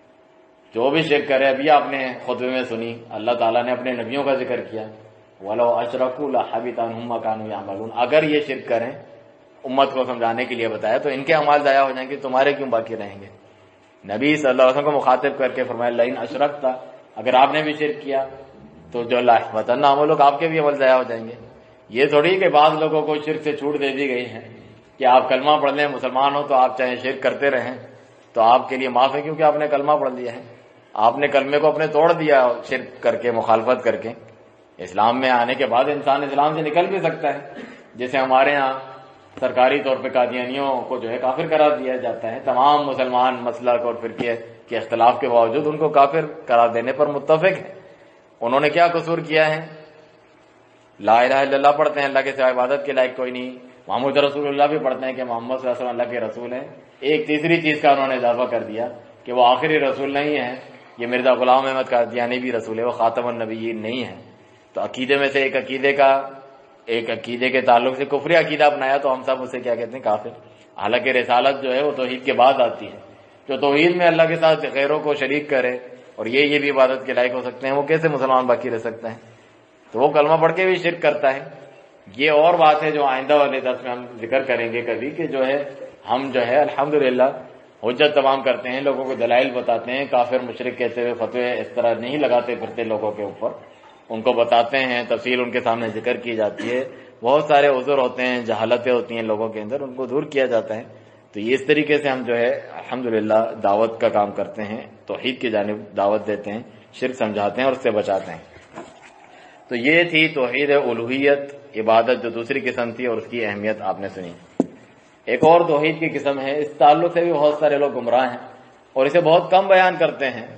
جو بھی شرک کرے، ابھی آپ نے خطبے میں سنی اللہ تعالیٰ نے اپنے نبیوں کا ذکر کیا، وَلَوْ أَشْرَكُوا لَحَبِطَ عَنْهُمْ مَا كَانُوا يَعْمَلُونَ. اگر یہ شرک کریں، امت کو سمجھانے کے لیے بتایا، تو ان کے اعمال ضائع ہو جائیں گے، تمہارے کیوں باقی رہیں گے. نبی صلی اللہ علیہ وسلم کو مخاطب کر کے فرمایا لئن اشرکت، اگر آپ نے بھی شرک کیا تو جو لَيَحْبَطَنَّ عَمَلُكَ، آپ کے بھی عمل ضائع ہو جائیں گے. یہ تھوڑی کہ بعض لوگوں کو شرک سے چھوٹ دے دی گئی ہے کہ آپ کلمہ پڑھ لیں، مسلمان ہو تو آپ چاہے شرک کرتے رہیں تو آپ کے لیے معاف ہے کیونکہ آپ نے کلمہ پڑھ لیا ہے. آپ نے کلمے کو اپنے توڑ دیا شرک کر کے، مخالفت کر کے. اسلام میں آنے کے بعد انسان اسلام سے نکل بھی سکتا ہے. جیسے ہمارے ہاں سرکاری طور پہ قادیانیوں کو جو ہے کافر قرار دیا جاتا ہے. تمام مسلمان مسلک اور فرقے کے اختلاف کے باوجود ان کو کافر قرار دینے پر متفق ہے. انہوں نے کیا قصور کیا ہے؟ لا الہ الا اللہ پڑھتے ہیں، اللہ کے سوا عبادت کے لائق کوئی نہیں، محمد رسول اللہ بھی پڑھتے ہیں کہ محمد صلی اللہ علیہ وسلم اللہ کے رسول ہیں، ایک تیسری چیز کا انہوں نے اضافہ کر دیا کہ وہ آخری رسول نہیں ہے، یہ مرزا غلام احمد قادیانی بھی رسول ہے، وہ خاتم النبیین نہیں ہے۔ تو عقیدے میں سے ایک عقیدے کے تعلق سے کفری عقیدہ اپنایا تو ہم سب اسے کیا کہتے ہیں؟ کافر۔ حالانکہ رسالت جو ہے وہ توحید کے بعد آتی ہے۔ جو توحید میں اللہ کے ساتھ غیروں کو شریک کرے اور یہ بھی عبادت کے لائق ہو سکتے ہیں، وہ کیسے مسلمان باقی رہ سکتے ہیں؟ تو وہ کلمہ پڑھ کے بھی شرک کرتا ہے۔ یہ اور بات ہے جو آئندہ والے درس میں ہم ذکر کریں گے کبھی، کہ جو ہے ہم جو ہے الحمدللہ حجت تمام کرتے ہیں، لوگوں کو دلائل بتاتے ہیں، کافر مشرک کہتے ہوئے فتوے اس طرح نہیں لگاتے پھرتے لوگوں کے اوپر، ان کو بتاتے ہیں، تفصیل ان کے سامنے ذکر کی جاتی ہے۔ بہت سارے عذر ہوتے ہیں، جہالتیں ہوتی ہیں لوگوں کے اندر، ان کو دور کیا جاتا ہے۔ تو یہ اس طریقے سے ہم جو ہے الحمدللہ دعوت کا کام کرتے ہیں، توحید کی جانب دعوت دیتے ہیں، شرک سمجھاتے ہیں اور اس سے بچاتے ہیں۔ تو یہ تھی توحید الوہیت، عبادت جو دوسری قسم تھی، اور اس کی اہمیت آپ نے سنی۔ ایک اور توحید کی قسم ہے، اس تعلق سے بھی بہت سارے لوگ گمراہ ہیں اور اسے بہت کم بیان کرتے ہیں۔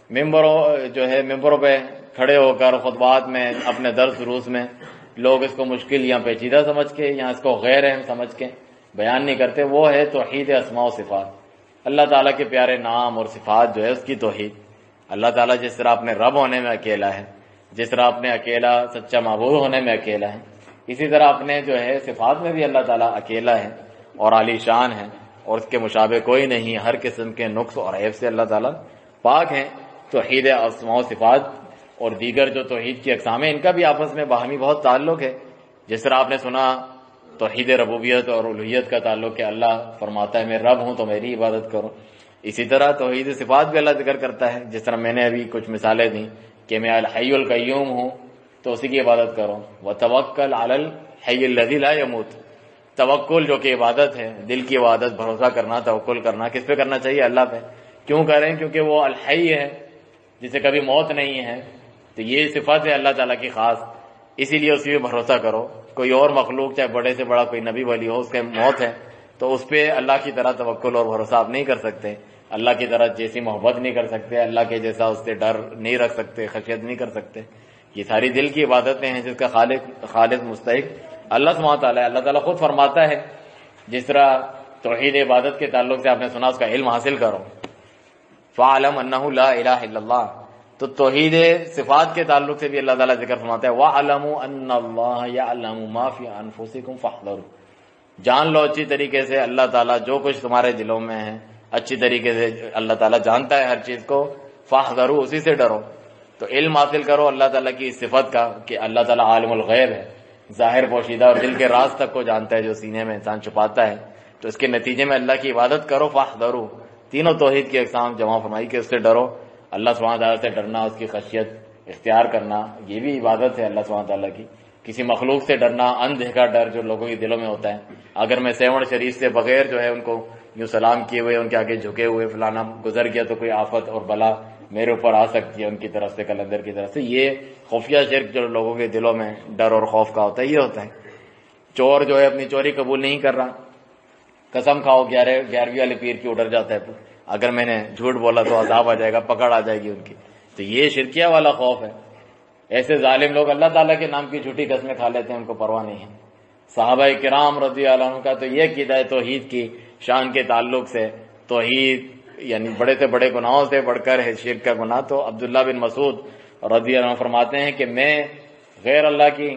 ممبروں پہ کھڑے ہو کر خطبات میں، اپنے درس دروس میں لوگ اس کو مشکل یا پیچیدہ سمجھ کے یا اس کو غیر اہم سمجھ کے بیان نہیں کرتے۔ وہ ہے توحید اسماء و صفات، اللہ تعالیٰ کے پیارے نام اور صفات جو ہے اس کی توحید۔ اللہ تعالیٰ جس طرح اپنے رب ہونے میں اکیلا ہے، جس طرح اپنے اکیلا سچا معبود ہونے میں اکیلا ہے، اسی طرح اپنے جو ہے صفات میں بھی اللہ تعالیٰ اکیلا ہے اور عالی شان ہے، اور اس کے مشابہ کوئی نہیں، ہر قسم کے نقص اور عیب سے اللہ تعالیٰ پاک ہیں۔ توحید اسماء و صفات اور دیگر جو توحید کی اقسام ہیں، ان کا بھی آپس میں باہمی بہت تعلق ہے۔ جس طرح آپ نے سنا توحید ربوبیت اور الوہیت کا تعلق کہ اللہ فرماتا ہے میں رب ہوں تو میری عبادت کرو، اسی طرح توحید صفات بھی اللہ ذکر کرتا ہے۔ جس طرح میں نے ابھی کچھ مثالیں دیں کہ میں الحی القیوم ہوں تو اسی کی عبادت کرو، وتوکل علی الحی الذی لا یموت۔ توکل جو کہ عبادت ہے، دل کی عبادت، بھروسہ کرنا، توکل کرنا، کس پہ کرنا چاہیے؟ اللہ پہ۔ کیوں کریں؟ کیونکہ وہ الحی ہے، جسے کبھی موت نہیں ہے۔ تو یہ صفت ہے اللہ تعالیٰ کی خاص، اسی لیے اسی پہ بھروسہ کرو۔ کوئی اور مخلوق چاہے بڑے سے بڑا کوئی نبی ولی ہو، اس کے موت ہے تو اس پہ اللہ کی طرح توکل اور بھروسہ آپ نہیں کر سکتے، اللہ کی طرح جیسی محبت نہیں کر سکتے، اللہ کے جیسا اس سے ڈر نہیں رکھ سکتے، خشیت نہیں کر سکتے۔ یہ ساری دل کی عبادتیں ہیں جس کا خالق مستحق اللہ سبحانہ وتعالیٰ ہے۔ اللہ تعالیٰ خود فرماتا ہے، جس طرح توحید عبادت کے تعلق سے آپ نے سنا اس کا علم حاصل کرو، فَاعْلَمْ أَنَّهُ لَا إِلَهَ إِلَّا اللَّهُ۔ تو توحید صفات کے تعلق سے بھی اللہ تعالیٰ ذکر فرماتا ہے، وَاعْلَمُوا أَنَّ اللَّهَ يَعْلَمُ مَا فِي أَنفُسِكُمْ فَاحْذَرُوا۔ جان لو اچھی طریقے سے اللہ تعالیٰ جو کچھ تمہارے دلوں میں ہے اچھی طریقے سے اللہ تعالیٰ جانتا ہے ہر چیز کو، فَاحْذَرُوا، اسی سے ڈرو۔ تو علم حاصل کرو اللہ تعالیٰ کی اس صفت کا کہ اللہ تعالیٰ عالم الغیب ہے، ظاہر پوشیدہ اور دل کے راز تک کو جانتا ہے جو سینے میں انسان چھپاتا ہے۔ تو اس کے نتیجے میں اللہ کی عبادت کرو، فاحذروا، تینوں توحید کی اقسام جمع فرمائی کہ اس سے ڈرو، اللہ سبحانہ تعالیٰ سے ڈرنا، اس کی خشیت اختیار کرنا، یہ بھی عبادت ہے اللہ سبحانہ تعالیٰ کی۔ کسی مخلوق سے ڈرنا، اندھیکا ڈر جو لوگوں کے دلوں میں ہوتا ہے، اگر میں سیون شریف سے بغیر جو ہے ان کو یوں سلام کیے ہوئے ان کے آگے جھکے ہوئے فلانا گزر گیا تو کوئی آفت اور بلا میرے اوپر آ سکتی ہے ان کی طرف سے، کلندر کی طرف سے، یہ خفیہ شرک جو لوگوں کے دلوں میں ڈر اور خوف کا ہوتا ہے یہ ہوتا ہے۔ چور جو ہے اپنی چوری قبول نہیں کر رہا، قسم کھاؤ 11ویں والے پیر کی اڈر جاتا ہے، اگر میں نے جھوٹ بولا تو عذاب آ جائے گا، پکڑ آ جائے گی ان کی۔ تو یہ شرکیہ والا خوف ہے۔ ایسے ظالم لوگ اللہ تعالیٰ کے نام کی جھوٹی قسمیں کھا لیتے ہیں، ان کو پرواہ نہیں ہے۔ صحابہ کرام رضی اللہ عنہ کا تو یہ عقیدہ ہے توحید کی شان کے تعلق سے، توحید یعنی بڑے سے بڑے گناہوں سے بڑھ کر ہے شرک کا گناہ۔ تو عبداللہ بن مسعود رضی اللہ عنہ فرماتے ہیں کہ میں غیر اللہ کی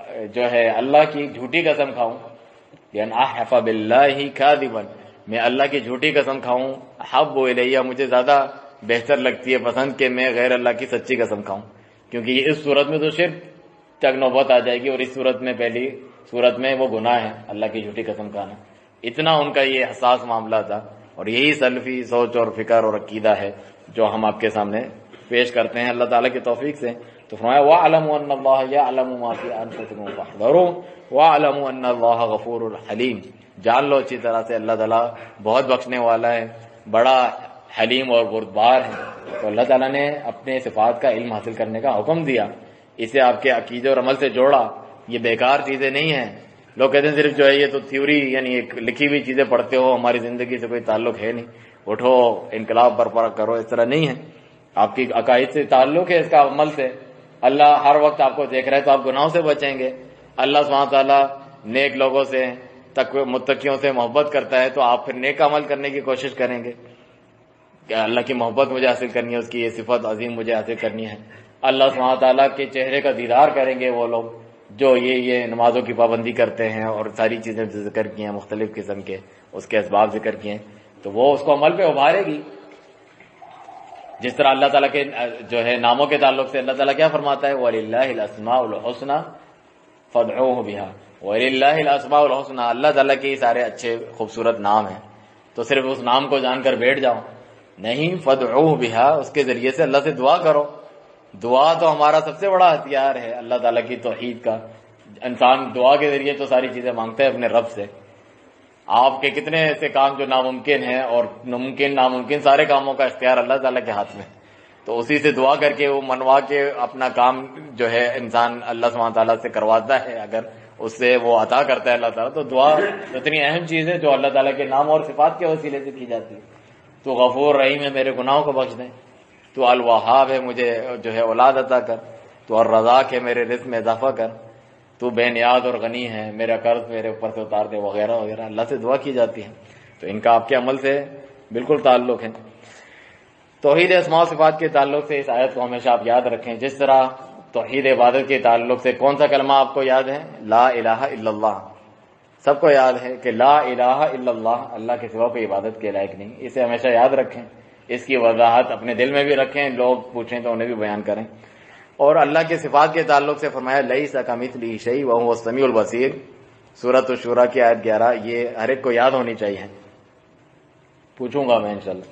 جو ہے اللہ کی جھوٹی قسم کھاؤں، یعنی احلف باللہ کاذبا، میں اللہ کی جھوٹی قسم کھاؤں، احب الیہ، مجھے زیادہ بہتر لگتی ہے پسند کہ میں غیر اللہ کی سچی قسم کھاؤں، کیونکہ یہ اس صورت میں تو شرک تک نوبت آ جائے گی، اور اس صورت میں پہلی صورت میں وہ گناہ ہے اللہ کی جھوٹی قسم کھانا۔ اتنا ان کا یہ حساس معاملہ تھا، اور یہی سلفی سوچ اور فکر اور عقیدہ ہے جو ہم آپ کے سامنے پیش کرتے ہیں اللہ تعالیٰ کی توفیق سے۔ تو فرمایا وَاعْلَمُوا أَنَّ اللَّهَ يَعْلَمُ مَا فِي أَنفُسِكُمْ فَاحْذَرُوا وَاعْلَمُوا أَنَّ اللَّهَ غَفُورٌ حَلِيمٌ۔ جان لو اچھی طرح سے اللہ تعالیٰ بہت بخشنے والا ہے، بڑا حلیم اور بردبار ہے۔ تو اللہ تعالیٰ نے اپنے صفات کا علم حاصل کرنے کا حکم دیا، اسے آپ کے عقیدے اور عمل سے جوڑا۔ یہ بیکار چیزیں نہیں ہیں۔ لوگ کہتے ہیں صرف جو ہے یہ تو تھیوری، یعنی ایک لکھی ہوئی چیزیں پڑھتے ہو، ہماری زندگی سے کوئی تعلق ہے نہیں، اٹھو انقلاب برپا کرو، اس طرح نہیں ہے۔ آپ کی عقائد سے تعلق ہے، اس کا عمل سے۔ اللہ ہر وقت آپ کو دیکھ رہا ہے تو آپ گناہوں سے بچیں گے۔ اللہ سبحانہ تعالیٰ نیک لوگوں سے متقیوں سے محبت کرتا ہے تو آپ پھر نیک عمل کرنے کی کوشش کریں گے کہ اللہ کی محبت مجھے حاصل کرنی ہے، اس کی یہ صفت عظیم مجھے حاصل کرنی ہے۔ اللہ سبحانہ تعالیٰ کے چہرے کا دیدار کریں گے وہ لوگ جو یہ نمازوں کی پابندی کرتے ہیں اور ساری چیزیں ذکر کی ہیں، مختلف قسم کے اس کے اسباب ذکر کیے ہیں، تو وہ اس کو عمل پہ ابھارے گی۔ جس طرح اللہ تعالیٰ کے جو ہے ناموں کے تعلق سے اللہ تعالیٰ کیا فرماتا ہے، وَلِلَّهِ الْأَسْمَاءُ الْحُسْنَىٰ فَادْعُوهُ بِهَا، وَلِلَّهِ الْأَسْمَاءُ الْحُسْنَىٰ، اللہ تعالیٰ کے سارے اچھے خوبصورت نام ہیں، تو صرف اس نام کو جان کر بیٹھ جاؤ نہیں، فَادْعُوهُ بِهَا، اس کے ذریعے سے اللہ سے دعا کرو۔ دعا تو ہمارا سب سے بڑا ہتھیار ہے اللہ تعالیٰ کی توحید کا۔ انسان دعا کے ذریعے تو ساری چیزیں مانگتا ہے اپنے رب سے۔ آپ کے کتنے ایسے کام جو ناممکن ہیں اور ممکن ناممکن سارے کاموں کا اختیار اللہ تعالیٰ کے ہاتھ میں، تو اسی سے دعا کر کے وہ منوا کے اپنا کام جو ہے انسان اللہ سبحانہ تعالیٰ سے کرواتا ہے، اگر اس سے وہ عطا کرتا ہے اللہ تعالیٰ۔ تو دعا اتنی اہم چیز ہے جو اللہ تعالیٰ کے نام اور صفات کے وسیلے سے کی جاتی ہے۔ تو غفور رحیم ہے، میرے گناہوں کو بخش دیں، تو الوہاب ہے، مجھے جو ہے اولاد عطا کر، تو الرزاق ہے، میرے رزق میں اضافہ کر، تو بے نیاز اور غنی ہے، میرا قرض میرے اوپر سے اتار دے، وغیرہ وغیرہ اللہ سے دعا کی جاتی ہے۔ تو ان کا آپ کے عمل سے بالکل تعلق ہے۔ توحید اسماء و صفات کے تعلق سے اس آیت کو ہمیشہ آپ یاد رکھیں، جس طرح توحید عبادت کے تعلق سے کون سا کلمہ آپ کو یاد ہے؟ لا الہ الا اللہ، سب کو یاد ہے کہ لا الہ الا اللہ، اللہ کے سوا کوئی عبادت کے لائق نہیں، اسے ہمیشہ یاد رکھیں، اس کی وضاحت اپنے دل میں بھی رکھیں، لوگ پوچھیں تو انہیں بھی بیان کریں۔ اور اللہ کے صفات کے تعلق سے فرمایا لیس کمثلہ شیء وہو السمیع البصیر، سورۃ الشورى کی آیت 11، یہ ہر ایک کو یاد ہونی چاہیے، پوچھوں گا میں انشاءاللہ۔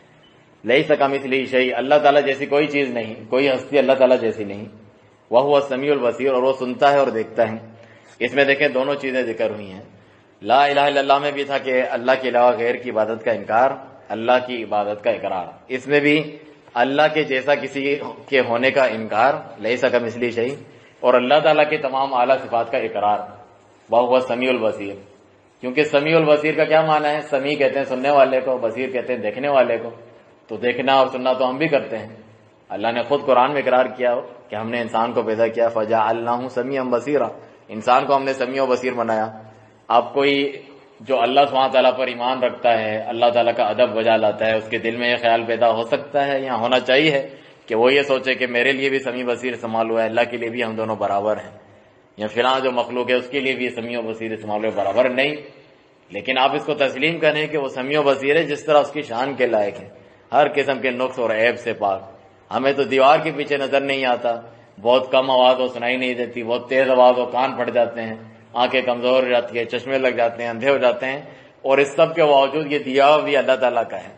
لیس کمثلہ شیء، اللہ تعالیٰ جیسی کوئی چیز نہیں، کوئی ہستی اللہ تعالیٰ جیسی نہیں، وہو السمیع البصیر، اور وہ سنتا ہے اور دیکھتا ہے۔ اس میں دیکھیں دونوں چیزیں ذکر ہوئی ہیں۔ لا الہ الا اللہ میں بھی تھا کہ اللہ کے علاوہ غیر کی عبادت کا انکار، اللہ کی عبادت کا اقرار، اس میں بھی اللہ کے جیسا کسی کے ہونے کا انکار، لیس کمثلہ شیء، اور اللہ تعالیٰ کے تمام اعلیٰ صفات کا اقرار، وہو السمیع البصیر۔ کیونکہ سمیع البصیر کا کیا معنی ہے؟ سمیع کہتے ہیں سننے والے کو، بصیر کہتے ہیں دیکھنے والے کو، تو دیکھنا اور سننا تو ہم بھی کرتے ہیں۔ اللہ نے خود قرآن میں اقرار کیا کہ ہم نے انسان کو پیدا کیا، فجعلناہ سمیعا بصیرا، انسان کو ہم نے سمیع و بصیر بنایا۔ اب کوئی جو اللہ سبحانہ تعالیٰ پر ایمان رکھتا ہے، اللہ تعالیٰ کا ادب بجا لاتا ہے، اس کے دل میں یہ خیال پیدا ہو سکتا ہے یا ہونا چاہیے کہ وہ یہ سوچے کہ میرے لیے بھی سمیع بصیر سنبھال ہوا ہے، اللہ کے لیے بھی ہم دونوں برابر ہیں، یا فلاں جو مخلوق ہے اس کے لیے بھی سمیع و بصیر سنبھال ہوا برابر نہیں۔ لیکن آپ اس کو تسلیم کریں کہ وہ سمیع و بصیر ہے جس طرح اس کی شان کے لائق ہے، ہر قسم کے نقص اور عیب سے پاک۔ ہمیں تو دیوار کے پیچھے نظر نہیں آتا، بہت کم آواز ہو سنائی نہیں دیتی، بہت تیز آواز ہو کان پھٹ جاتے ہیں، آنکھیں کمزور ہو جاتی ہے، چشمے لگ جاتے ہیں، اندھے ہو جاتے ہیں، اور اس سب کے باوجود یہ دیا بھی اللہ تعالیٰ کا ہے،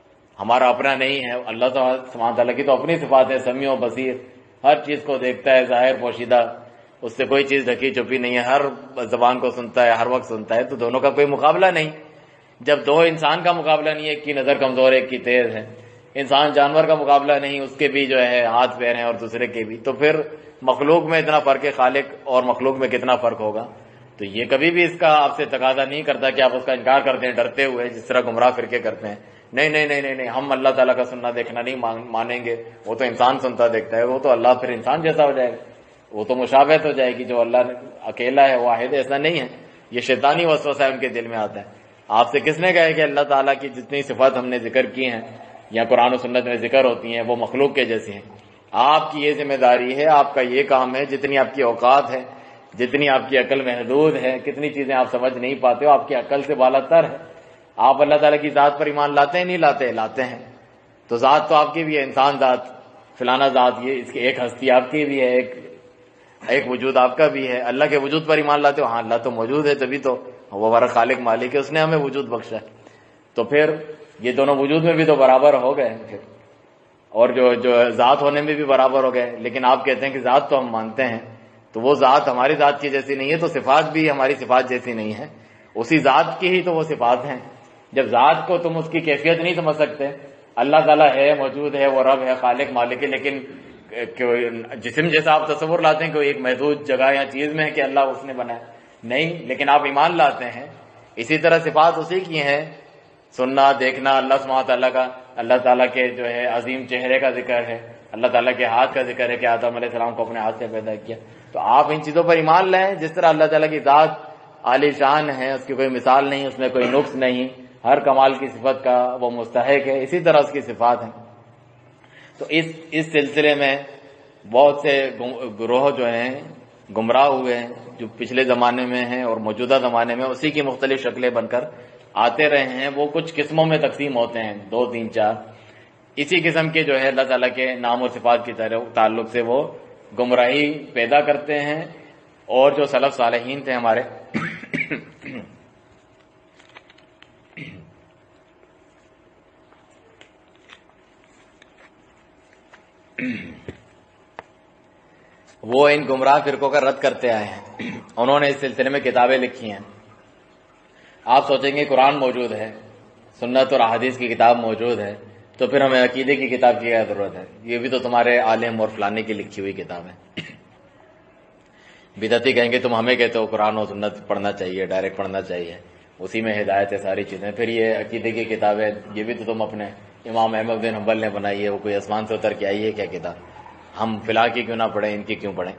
ہمارا اپنا نہیں ہے۔ اللہ سبحانہ تعالیٰ کی تو اپنی صفات ہے، سمیع و بصیر، ہر چیز کو دیکھتا ہے، ظاہر پوشیدہ، اس سے کوئی چیز ڈھکی چھپی نہیں ہے، ہر زبان کو سنتا ہے، ہر وقت سنتا ہے، تو دونوں کا کوئی مقابلہ نہیں۔ جب دو انسان کا مقابلہ نہیں ہے، ایک کی نظر کمزور ایک کی تیز ہے، انسان جانور کا مقابلہ نہیں، اس کے بھی جو ہے ہاتھ پیر ہیں اور دوسرے کے بھی، تو پھر مخلوق میں اتنا فرق ہے، خالق اور مخلوق میں کتنا فرق ہوگا؟ تو یہ کبھی بھی اس کا آپ سے تقاضا نہیں کرتا کہ آپ اس کا انکار کر دیں ڈرتے ہوئے، جس طرح گمراہ فرقے کرتے ہیں۔ نہیں نہیں نہیں نہیں، ہم اللہ تعالیٰ کا سننا دیکھنا نہیں مانیں گے، وہ تو انسان سنتا دیکھتا ہے، وہ تو اللہ پھر انسان جیسا ہو جائے گا، وہ تو مشابہت ہو جائے گی، جو اللہ اکیلا ہے واحد ہے، ایسا نہیں ہے۔ یہ شیطانی وسوسہ ان کے دل میں آتا ہے۔ آپ سے کس نے کہا کہ اللہ تعالیٰ کی جتنی صفات ہم نے ذکر کی ہیں یا قرآن و سنت میں ذکر ہوتی ہیں وہ مخلوق کے جیسی ہیں؟ آپ کی یہ ذمہ داری ہے، آپ کا یہ کام ہے، جتنی آپ کی اوقات ہے، جتنی آپ کی عقل محدود ہے، کتنی چیزیں آپ سمجھ نہیں پاتے ہو، آپ کی عقل سے بالا تر ہے۔ آپ اللہ تعالیٰ کی ذات پر ایمان لاتے ہیں نہیں لاتے؟ لاتے ہیں۔ تو ذات تو آپ کی بھی ہے، انسان ذات، فلانا ذات، یہ اس کی ایک ہستی آپ کی بھی ہے، ایک وجود آپ کا بھی ہے۔ اللہ کے وجود پر ایمان لاتے ہو؟ ہاں اللہ تو موجود ہے، تبھی تو وہ ہمارا خالق مالک ہے، اس نے ہمیں وجود بخشا ہے۔ تو پھر یہ دونوں وجود میں بھی تو برابر ہو گئے پھر، اور جو ذات ہونے میں بھی برابر ہو گئے۔ لیکن آپ کہتے ہیں کہ ذات تو ہم مانتے ہیں، تو وہ ذات ہماری ذات کی جیسی نہیں ہے، تو صفات بھی ہماری صفات جیسی نہیں ہے، اسی ذات کی ہی تو وہ صفات ہیں۔ جب ذات کو تم اس کی کیفیت نہیں سمجھ سکتے، اللہ تعالیٰ ہے، موجود ہے، وہ رب ہے، خالق مالک ہے، لیکن جسم جیسا آپ تصور لاتے ہیں کہ ایک محدود جگہ یا چیز میں ہے کہ اللہ اس نے بنایا، نہیں، لیکن آپ ایمان لاتے ہیں۔ اسی طرح صفات اسی کی ہیں، سننا دیکھنا اللہ سبحانہ تعالیٰ کا، اللہ تعالیٰ کے جو ہے عظیم چہرے کا ذکر ہے، اللہ تعالیٰ کے ہاتھ کا ذکر ہے کہ آدم علیہ السلام کو اپنے ہاتھ سے پیدا کیا۔ تو آپ ان چیزوں پر ایمان لائیں، جس طرح اللہ تعالیٰ کی ذات عالی شان ہے، اس کی کوئی مثال نہیں، اس میں کوئی نقص نہیں، ہر کمال کی صفت کا وہ مستحق ہے، اسی طرح اس کی صفات ہیں۔ تو اس سلسلے میں بہت سے گروہ جو ہیں گمراہ ہوئے ہیں، جو پچھلے زمانے میں ہیں اور موجودہ زمانے میں اسی کی مختلف شکلیں بن کر آتے رہے ہیں، وہ کچھ قسموں میں تقسیم ہوتے ہیں، 2 3 4 اسی قسم کے جو ہے اللہ تعالیٰ کے نام و صفات کی تعلق سے وہ گمراہی پیدا کرتے ہیں۔ اور جو سلف صالحین تھے ہمارے وہ ان گمراہ فرقوں کا رد کرتے آئے ہیں، انہوں نے اس سلسلے میں کتابیں لکھی ہیں۔ آپ سوچیں گے قرآن موجود ہے، سنت اور احادیث کی کتاب موجود ہے، تو پھر ہمیں عقیدے کی کتاب کی کیا ضرورت ہے؟ یہ بھی تو تمہارے عالم اور فلانے کی لکھی ہوئی کتاب ہے۔ بدعتی کہیں گے تم ہمیں کہتے ہو قرآن و سنت پڑھنا چاہیے، ڈائریکٹ پڑھنا چاہیے، اسی میں ہدایت ہے ساری چیزیں، پھر یہ عقیدے کی کتاب ہے، یہ بھی تو تم اپنے امام احمد بن حنبل نے بنائی ہے، وہ کوئی آسمان سے اتر کے آئی ہے کیا کتاب؟ ہم فلاں کی کیوں نہ پڑھیں، ان کی کیوں پڑھیں؟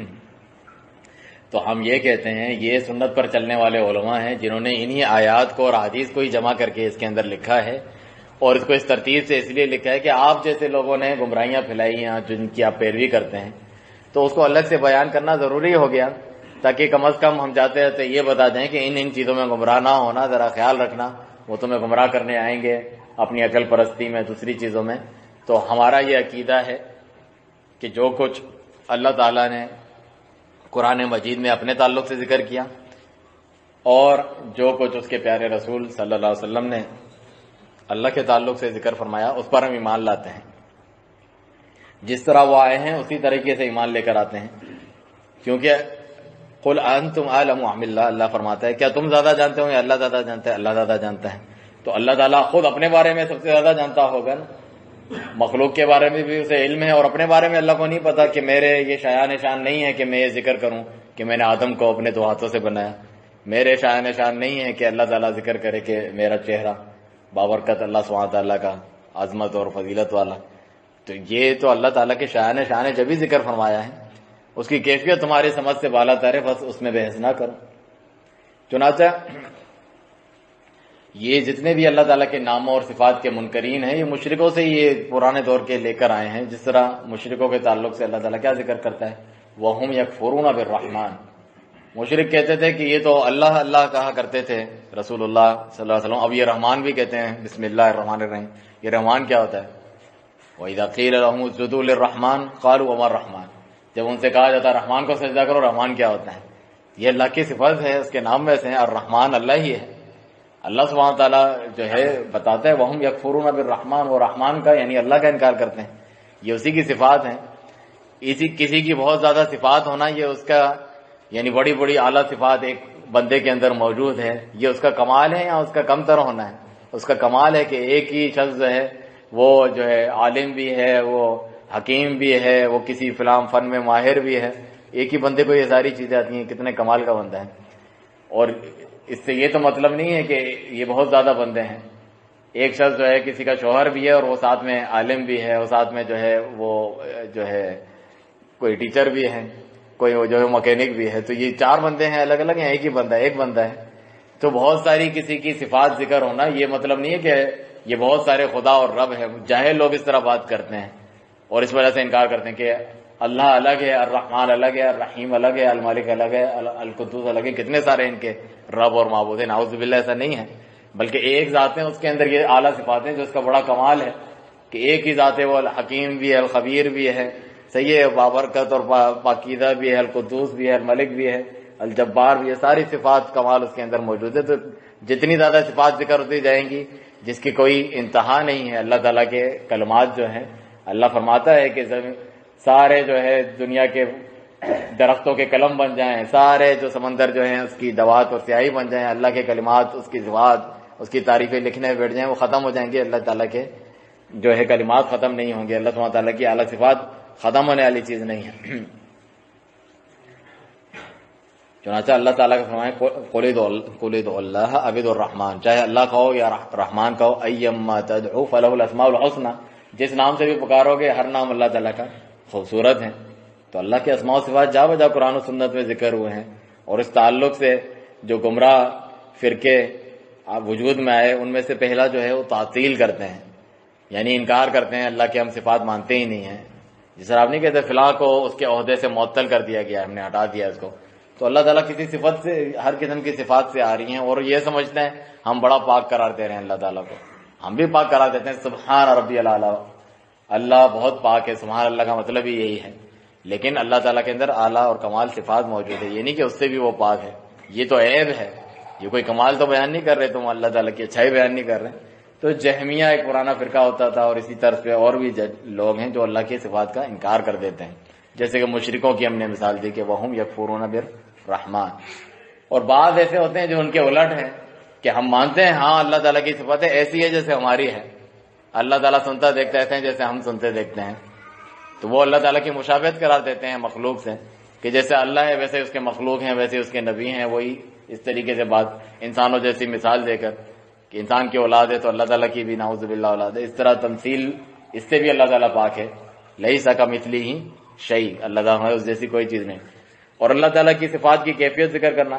تو ہم یہ کہتے ہیں یہ سنت پر چلنے والے علماء ہیں جنہوں نے انہی آیات کو اور حدیث کو ہی جمع کر کے اس کے اندر لکھا ہے، اور اس کو اس ترتیب سے اس لیے لکھا ہے کہ آپ جیسے لوگوں نے گمراہیاں پھیلائی ہیں جن کی آپ پیروی کرتے ہیں، تو اس کو الگ سے بیان کرنا ضروری ہو گیا، تاکہ کم از کم ہم جاتے رہتے یہ بتا دیں کہ ان چیزوں میں گمراہ نہ ہونا، ذرا خیال رکھنا، وہ تمہیں گمراہ کرنے آئیں گے اپنی عقل پرستی میں، دوسری چیزوں میں۔ تو ہمارا یہ عقیدہ ہے کہ جو کچھ اللہ تعالیٰ نے قرآن مجید میں اپنے تعلق سے ذکر کیا، اور جو کچھ اس کے پیارے رسول صلی اللہ علیہ وسلم نے اللہ کے تعلق سے ذکر فرمایا، اس پر ہم ایمان لاتے ہیں، جس طرح وہ آئے ہیں اسی طریقے سے ایمان لے کر آتے ہیں، کیونکہ قل انتم اعلم ام اللہ، اللہ فرماتا ہے کیا تم زیادہ جانتے ہو یا اللہ زیادہ جانتا ہے؟ اللہ زیادہ جانتا ہے۔ تو اللہ تعالیٰ خود اپنے بارے میں سب سے زیادہ جانتا ہوگا نا، مخلوق کے بارے میں بھی اسے علم ہے، اور اپنے بارے میں اللہ کو نہیں پتا کہ میرے یہ شایان شان نہیں ہے کہ میں یہ ذکر کروں کہ میں نے آدم کو اپنے 2 ہاتھوں سے بنایا، میرے شایان شان نہیں ہے کہ اللہ تعالیٰ ذکر کرے کہ میرا چہرہ بابرکت اللہ سبحانہ تعالیٰ کا، عظمت اور فضیلت والا۔ تو یہ تو اللہ تعالیٰ کے شایان شان ہے، جب ہی ذکر فرمایا ہے، اس کی کیفیت تمہاری سمجھ سے بالا تر ہے، بس اس میں بحث نہ کرو۔ چنانچہ یہ جتنے بھی اللہ تعالیٰ کے ناموں اور صفات کے منکرین ہیں، یہ مشرکوں سے یہ پرانے دور کے لے کر آئے ہیں۔ جس طرح مشرکوں کے تعلق سے اللہ تعالیٰ کیا ذکر کرتا ہے، وَهُمْ يَكْفُرُونَ بِالرَّحْمَنِ، مشرک کہتے تھے کہ یہ تو اللہ اللہ کہا کرتے تھے رسول اللہ صلی اللہ علیہ وسلم، اب یہ رحمان بھی کہتے ہیں، بسم اللہ الرحمن الرحیم۔ یہ رحمان کیا ہوتا ہے؟ وَإِذَا قِيلَ لَهُمُ اسْجُدُوا لِلرَّحْمَنِ قَالُوا وَمَا الرَّحْمَنُ، جب ان سے کہا جاتا ہے رحمان کو سجدہ کرو، رحمان کیا ہوتا ہے؟ یہ اللہ کی صفت ہے، اس کے نام میں سے ہیں، الرحمان اللہ ہی ہے۔ اللہ سبحانہ تعالیٰ جو ہے بتاتا ہے وَهُمْ يَكْفُرُونَ بِالرَّحْمَنِ، وہ رحمان کا یعنی اللہ کا انکار کرتے ہیں، یہ اسی کی صفات ہیں۔ کسی کی بہت زیادہ صفات ہونا یہ اس کا یعنی بڑی بڑی اعلیٰ صفات ایک بندے کے اندر موجود ہے، یہ اس کا کمال ہے یا اس کا کم تر ہونا ہے؟ اس کا کمال ہے کہ ایک ہی شخص جو ہے وہ جو ہے عالم بھی ہے، وہ حکیم بھی ہے، وہ کسی فلاں فن میں ماہر بھی ہے، ایک ہی بندے کو یہ ساری چیزیں آتی ہیں، کتنے کمال کا بندہ ہے۔ اور اس سے یہ تو مطلب نہیں ہے کہ یہ بہت زیادہ بندے ہیں، ایک شخص جو ہے کسی کا شوہر بھی ہے اور وہ ساتھ میں عالم بھی ہے، اور ساتھ میں جو ہے وہ جو ہے کوئی ٹیچر بھی ہے، کوئی جو ہے مکینک بھی ہے، تو یہ 4 بندے ہیں الگ الگ ہیں، ایک ہی بندہ ایک بندہ ہے۔ تو بہت ساری کسی کی صفات ذکر ہونا یہ مطلب نہیں ہے کہ یہ بہت سارے خدا اور رب ہے۔ جاہل لوگ اس طرح بات کرتے ہیں اور اس وجہ سے انکار کرتے ہیں کہ اللہ الگ ہے، الرحمن الگ ہے، الرحیم الگ ہے، المالک الگ ہے، القدوس الگ ہے، کتنے سارے ان کے رب اور معبود ہیں۔ نعوذ باللہ، ایسا نہیں ہے، بلکہ ایک ذات ہے، اس کے اندر یہ اعلیٰ صفات ہیں جو اس کا بڑا کمال ہے کہ ایک ہی ذات ہے، وہ الحکیم بھی ہے، الخبیر بھی ہے، صحیح ہے، بابرکت اور پاکیزہ بھی ہے، القدوس بھی ہے، الملک بھی ہے، الجبار بھی ہے، ساری صفات کمال اس کے اندر موجود ہے۔ تو جتنی زیادہ صفات ذکر ہوتی جائیں گی جس کی کوئی انتہا نہیں ہے، اللہ تعالیٰ کے کلمات جو ہیں، اللہ فرماتا ہے کہ سارے جو ہے دنیا کے درختوں کے قلم بن جائیں، سارے جو سمندر جو ہیں اس کی دوات اور سیاہی بن جائیں، اللہ کے کلمات، اس کی صفات، اس کی تعریفیں لکھنے بیٹھ جائیں، وہ ختم ہو جائیں گے، اللہ تعالیٰ کے جو ہے کلمات ختم نہیں ہوں گے، اللہ سبحانہ تعالیٰ کی اعلیٰ صفات ختم ہونے والی چیز نہیں ہے۔ چنانچہ اللہ تعالیٰ کا فرمائے قل ادعوا اللہ او ادعوا الرحمن، چاہے اللہ کہو یا رحمان کہو، ایما تدعو فلہ الاسماء الحسنی، جس نام سے بھی پکارو گے ہر نام اللہ تعالیٰ کا خوبصورت ہے۔ تو اللہ کے اسماء و صفات جا بجا قرآن و سنت میں ذکر ہوئے ہیں، اور اس تعلق سے جو گمراہ فرقے وجود میں آئے ان میں سے پہلا جو ہے وہ تعطیل کرتے ہیں، یعنی انکار کرتے ہیں، اللہ کے ہم صفات مانتے ہی نہیں ہیں. جس طرح آپ نہیں کہتے فلاں کو اس کے عہدے سے معطل کر دیا گیا، ہم نے ہٹا دیا اس کو، تو اللہ تعالیٰ کسی صفت سے، ہر قسم کی صفات سے آ رہی ہیں اور یہ سمجھتے ہیں ہم بڑا پاک قرار دے رہے ہیں اللہ تعالیٰ کو. ہم بھی پاک قرار دیتے ہیں، سبحان ربی الاعلیٰ، اللہ بہت پاک ہے. سبحان اللہ کا مطلب ہی یہی ہے، لیکن اللہ تعالیٰ کے اندر اعلیٰ اور کمال صفات موجود ہے، یہ نہیں کہ اس سے بھی وہ پاک ہے. یہ تو عیب ہے، یہ کوئی کمال تو بیان نہیں کر رہے تم، اللہ تعالیٰ کی اچھائی بیان نہیں کر رہے. تو جہمیہ ایک پرانا فرقہ ہوتا تھا، اور اسی طرز پہ اور بھی لوگ ہیں جو اللہ کی صفات کا انکار کر دیتے ہیں، جیسے کہ مشرکوں کی ہم نے مثال دی کہ وہم یکفرون بالرحمن. اور بعض ایسے ہوتے ہیں جو ان کے الٹ ہیں کہ ہم مانتے ہیں ہاں اللہ تعالیٰ کی صفاتیں ایسی ہے جیسے ہماری ہے، اللہ تعالیٰ سنتا دیکھتا ایسے ہیں جیسے ہم سنتے دیکھتے ہیں. تو وہ اللہ تعالیٰ کی مشابہت قرار دیتے ہیں مخلوق سے، کہ جیسے اللہ ہے ویسے اس کے مخلوق ہیں، ویسے اس کے نبی ہیں. وہی اس طریقے سے بات انسانوں جیسی مثال دے کر کہ انسان کی اولاد ہے تو اللہ تعالیٰ کی بھی نعوذ باللہ اولاد ہے، اس طرح تمثیل، اس سے بھی اللہ تعالیٰ پاک ہے. لیس کمثلہ شیء، اللہ تعالیٰ اس جیسی کوئی چیز نہیں. اور اللہ تعالیٰ کی صفات کی کیفیت ذکر کرنا،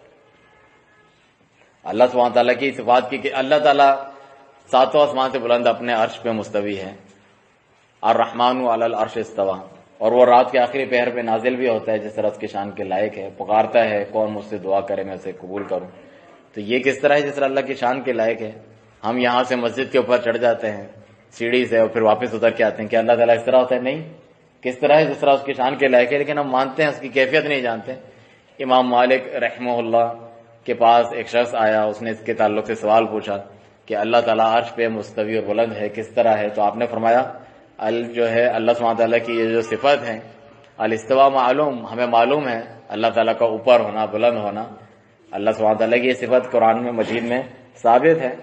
اللہ سبحانہ تعالیٰ کی صفات کی کہ اللہ تعالیٰ ساتوں آسمان سے بلند اپنے عرش پہ مستوی ہے. الرحمن علی العرش استویٰ، اور وہ رات کے آخری پہر پہ نازل بھی ہوتا ہے جس طرح اس کی شان کے لائق ہے. پکارتا ہے کون مجھ سے دعا کرے میں اسے قبول کروں. تو یہ کس طرح ہے؟ جس طرح اللہ کی شان کے لائق ہے. ہم یہاں سے مسجد کے اوپر چڑھ جاتے ہیں سیڑھی سے اور پھر واپس اتر کے آتے ہیں، کیا اللہ تعالیٰ اس طرح ہوتا ہے؟ نہیں. کس طرح ہے؟ جس طرح اس کی شان کے لائق ہے، لیکن ہم مانتے ہیں، اس کی کیفیت نہیں جانتے. امام مالک رحمہ اللہ کے پاس ایک شخص آیا، اس نے اس کے تعلق سے سوال پوچھا کہ اللہ تعالیٰ عرش پہ مستوی اور بلند ہے، کس طرح ہے؟ تو آپ نے فرمایا جو ہے اللہ سبحانہ تعالیٰ کی یہ جو صفت ہے الاستواء معلوم، ہمیں معلوم ہے اللہ تعالیٰ کا اوپر ہونا، بلند ہونا. اللہ سبحانہ تعالیٰ کی یہ صفت قرآن میں مجید میں ثابت ہے.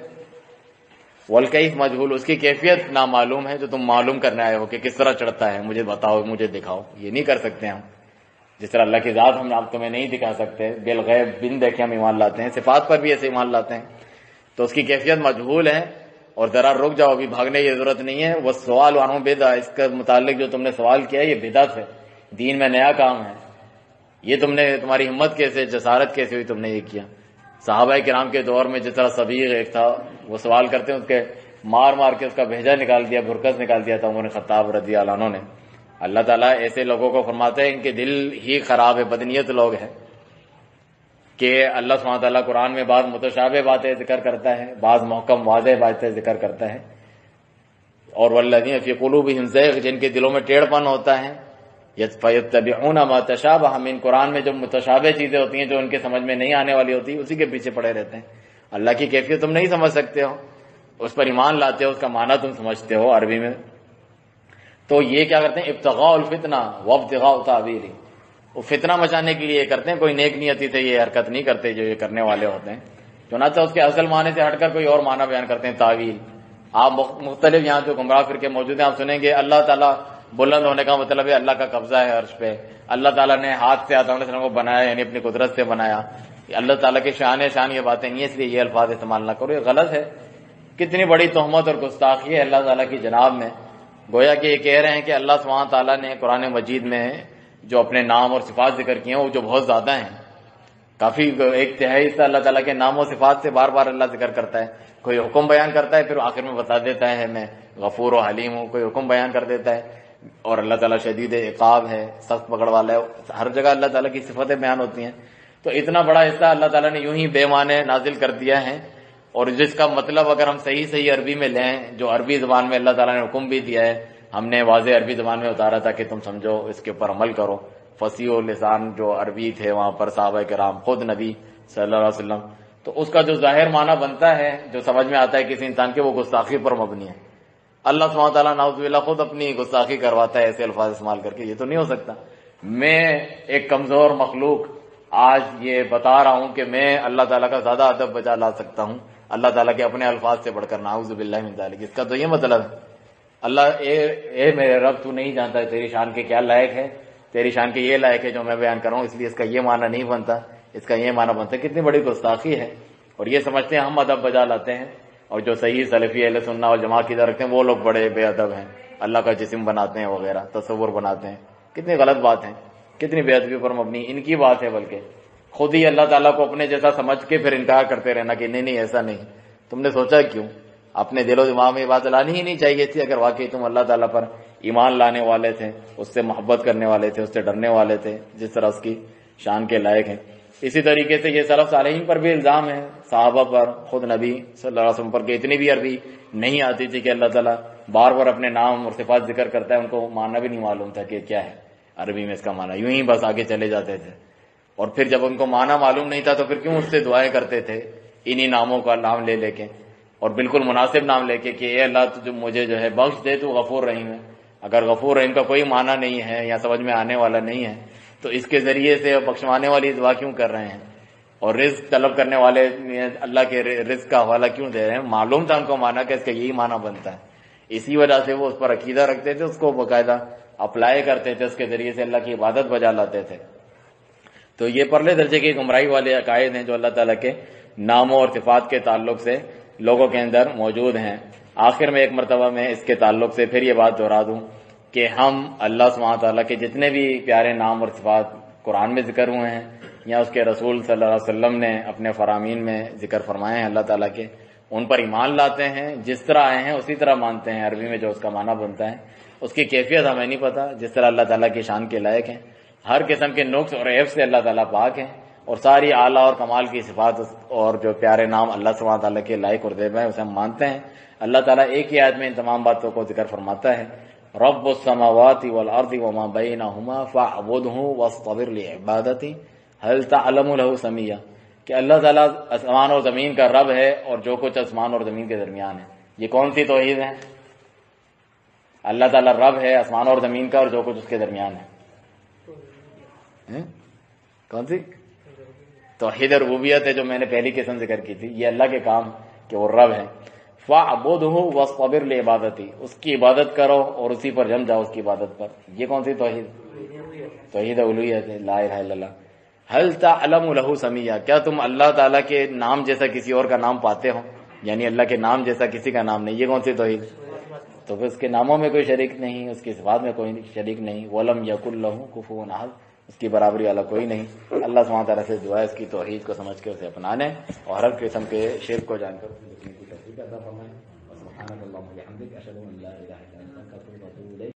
والکیف مجہول، اس کی کیفیت نامعلوم ہے جو تم معلوم کرنے آئے ہو کہ کس طرح چڑھتا ہے، مجھے بتاؤ، مجھے دکھاؤ. یہ نہیں کر سکتے ہم. جس طرح اللہ کی ذات ہم آپ تمہیں نہیں دکھا سکتے، بالغیب بن دیکھے ہم ایمان لاتے ہیں، صفات پر بھی ایسے ایمان لاتے ہیں. تو اس کی کیفیت مجہول ہے. اور ذرا رک جاؤ، ابھی بھاگنے کی ضرورت نہیں ہے. وہ سوال عنہ بدعہ، اس کے متعلق جو تم نے سوال کیا یہ بدعت ہے، دین میں نیا کام ہے. یہ تم نے، تمہاری ہمت کیسے، جسارت کیسے ہوئی، تم نے یہ کیا؟ صحابہ کرام کے دور میں جس طرح صبیغ ایک تھا، وہ سوال کرتے ہیں، اس کے مار مار کے اس کا بھیجا نکال دیا، بھرکس نکال دیا تھا عمر خطاب رضی اللہ عنہ نے. اللہ تعالیٰ ایسے لوگوں کو فرماتے ہیں ان کے دل ہی خراب ہے، بدنیت لوگ ہیں، کہ اللہ سبحانہ تعالیٰ قرآن میں بعض متشابہ باتیں ذکر کرتا ہے، بعض محکم واضح باتیں ذکر کرتا ہے. اور والذین فی قلوبہم زیغ، جن کے دلوں میں ٹیڑھ پن ہوتا ہے، یتبعون ما تشابہ، ہم ان قرآن میں جو متشابہ چیزیں ہوتی ہیں جو ان کے سمجھ میں نہیں آنے والی ہوتی اسی کے پیچھے پڑے رہتے ہیں. اللہ کی کیفیت تم نہیں سمجھ سکتے ہو، اس پر ایمان لاتے ہو، اس کا معنی تم سمجھتے ہو عربی میں. تو یہ کیا کرتے ہیں؟ ابتغاء الفتنہ وابتغاء تاویلہ، وہ فتنہ مچانے کے لیے یہ کرتے ہیں. کوئی نیک نیتی سے یہ حرکت نہیں کرتے جو یہ کرنے والے ہوتے ہیں، چنانچہ اس کے اصل معنی سے ہٹ کر کوئی اور معنی بیان کرتے ہیں، تعویل. آپ مختلف یہاں جو گمراہ فرقے موجود ہیں آپ سنیں گے اللہ تعالیٰ بلند ہونے کا مطلب ہے اللہ کا قبضہ ہے عرش پہ، اللہ تعالیٰ نے ہاتھ سے آدم علیہ السلام کو بنایا، یعنی اپنی قدرت سے بنایا. اللہ تعالیٰ کے شان یہ باتیں نہیں، اس لیے یہ الفاظ استعمال نہ کرو، یہ غلط ہے. کتنی بڑی تہمت اور گستاخی ہے اللہ تعالیٰ کی جناب میں. گویا کہ یہ کہہ رہے ہیں کہ اللہ سبحانہ تعالیٰ نے قرآن مجید میں جو اپنے نام اور صفات ذکر کیے ہیں وہ جو بہت زیادہ ہیں، کافی ایک تہائی حصہ اللہ تعالیٰ کے نام و صفات سے بار بار اللہ ذکر کرتا ہے. کوئی حکم بیان کرتا ہے پھر آخر میں بتا دیتا ہے میں غفور و حلیم ہوں، کوئی حکم بیان کر دیتا ہے اور اللہ تعالیٰ شدید عقاب ہے، سخت پکڑ والا ہے. ہر جگہ اللہ تعالیٰ کی صفتیں بیان ہوتی ہیں. تو اتنا بڑا حصہ اللہ تعالیٰ نے یوں ہی بے معنی نازل کر دیا ہے، اور جس کا مطلب اگر ہم صحیح عربی میں لیں، جو عربی زبان میں اللہ تعالیٰ نے حکم بھی دیا ہے، ہم نے واضح عربی زبان میں اتارا تھا کہ تم سمجھو، اس کے اوپر عمل کرو. فصیح و لسان جو عربی تھے وہاں پر صحابہ کرام، خود نبی صلی اللہ علیہ وسلم، تو اس کا جو ظاہر معنی بنتا ہے، جو سمجھ میں آتا ہے کسی انسان کے، وہ گستاخی پر مبنی ہے. اللہ سبحانہ تعالیٰ نعوذ باللہ خود اپنی گستاخی کرواتا ہے ایسے الفاظ استعمال کر کے. یہ تو نہیں ہو سکتا. میں ایک کمزور مخلوق آج یہ بتا رہا ہوں کہ میں اللہ تعالیٰ کا زیادہ ادب بجا لا سکتا ہوں اللہ تعالیٰ کے اپنے الفاظ سے بڑھ کر، نعوذ باللہ من ذالک. اس کا تو یہ مطلب ہے اللہ اے میرے رب تو نہیں جانتا تیری شان کے کیا لائق ہے، تیری شان کے یہ لائق ہے جو میں بیان کر رہا ہوں، اس لیے اس کا یہ معنی نہیں بنتا، اس کا یہ معنی بنتا ہے. کتنی بڑی گستاخی ہے. اور یہ سمجھتے ہیں ہم ادب بجا لاتے ہیں، اور جو صحیح سلفی اہل سنہ اور جماعت کی طرف رکھتے ہیں وہ لوگ بڑے بے ادب ہیں، اللہ کا جسم بناتے ہیں وغیرہ، تصور بناتے ہیں. کتنی غلط بات ہے، کتنی بے ادبی پر مبنی ان کی بات ہے. بلکہ خود ہی اللہ تعالیٰ کو اپنے جیسا سمجھ کے پھر انکار کرتے رہنا کہ نہیں نہیں ایسا نہیں. تم نے سوچا کیوں؟ اپنے دل و دماغ میں یہ بات لانی ہی نہیں چاہیے تھی. اگر واقعی تم اللہ تعالیٰ پر ایمان لانے والے تھے، اس سے محبت کرنے والے تھے، اس سے ڈرنے والے تھے جس طرح اس کی شان کے لائق ہیں. اسی طریقے سے یہ سلف صالحین پر بھی الزام ہے، صحابہ پر، خود نبی صلی اللہ علیہ وسلم پر، کہ اتنی بھی عربی نہیں آتی تھی کہ اللہ تعالیٰ بار بار اپنے نام اور صفات ذکر کرتا ہے، ان کو معنی بھی نہیں معلوم تھا کہ کیا ہے عربی میں اس کا معنی، یوں ہی بس آگے چلے جاتے تھے. اور پھر جب ان کو معنی معلوم نہیں تھا تو پھر کیوں اس سے دعائیں کرتے تھے انہی ناموں کا نام لے لے کے، اور بالکل مناسب نام لے کے کہ اے اللہ تو مجھے جو ہے بخش دے، تو غفور رحیم ہے. اگر غفور رحیم کا کوئی معنی نہیں ہے یا سمجھ میں آنے والا نہیں ہے تو اس کے ذریعے سے بخشوانے والی دعا کیوں کر رہے ہیں؟ اور رزق طلب کرنے والے اللہ کے رزق کا حوالہ کیوں دے رہے ہیں؟ معلوم تھا ان کو معنی کہ اس کا یہی معنی بنتا ہے. اسی وجہ سے وہ اس پر عقیدہ رکھتے تھے، اس کو باقاعدہ اپلائی کرتے تھے، اس کے ذریعے سے اللہ کی عبادت بجا لاتے تھے. تو یہ پرلے درجے کی گمراہی والے عقائد ہیں جو اللہ تعالیٰ کے ناموں اور صفات کے تعلق سے لوگوں کے اندر موجود ہیں. آخر میں ایک مرتبہ میں اس کے تعلق سے پھر یہ بات دہرا دوں کہ ہم اللہ سبحانہ تعالیٰ کے جتنے بھی پیارے نام اور صفات قرآن میں ذکر ہوئے ہیں یا اس کے رسول صلی اللہ علیہ وسلم نے اپنے فرامین میں ذکر فرمائے ہیں اللہ تعالیٰ کے، ان پر ایمان لاتے ہیں، جس طرح آئے ہیں اسی طرح مانتے ہیں. عربی میں جو اس کا معنی بنتا ہے اس کی کیفیت ہمیں نہیں پتہ، جس طرح اللہ تعالیٰ کی شان کے لائق ہیں. ہر قسم کے نقص اور عیب سے اللہ تعالیٰ پاک ہیں، اور ساری اعلیٰ اور کمال کی صفات اور جو پیارے نام اللہ سبحانہ تعالیٰ کے لائق اور دیب ہیں اسے ہم مانتے ہیں. اللہ تعالیٰ ایک ہی آیت میں ان تمام باتوں کو ذکر فرماتا ہے، رب السماوات والارض وما بینہما فاعبدہ واصطبر لعبادتہ هل تعلم له سمیہ، کہ اللہ تعالیٰ آسمان اور زمین کا رب ہے اور جو کچھ آسمان اور زمین کے درمیان ہے. یہ کون سی توحید ہے؟ اللہ تعالیٰ رب ہے آسمان اور زمین کا اور جو کچھ اس کے درمیان ہے. کون سی؟ توحید ربوبیت ہے جو میں نے پہلی قسم ذکر کی تھی. یہ اللہ کے کام کہ وہ رب ہے. فاعبدہ واصطبر لعبادتہ، اس کی عبادت کرو اور اسی پر جم جاؤ اس کی عبادت پر. یہ کون سی توحید؟ توحید الوہیت ہے، لا الہ الا اللہ. هل تعلم له سمیہ، کیا تم اللہ تعالیٰ کے نام جیسا کسی اور کا نام پاتے ہو؟ یعنی اللہ کے نام جیسا کسی کا نام نہیں. یہ کون سی توحید؟ تو پھر اس کے ناموں میں کوئی شریک نہیں، اس کی صفات میں کوئی شریک نہیں. ولم یکن لہ کفوا احد، اس کی برابری والا کوئی نہیں. اللہ سبحانہ تعالیٰ سے دعا ہے اس کی توحید کو سمجھ کے اسے اپنانے اور ہر قسم کے شرک کو جان کر اسے دیکھنے کی توفیق عطا فرمائے. سبحانک اللہم و بحمدک، اشہد ان لا الہ الا انت، استغفرک و اتوب الیک.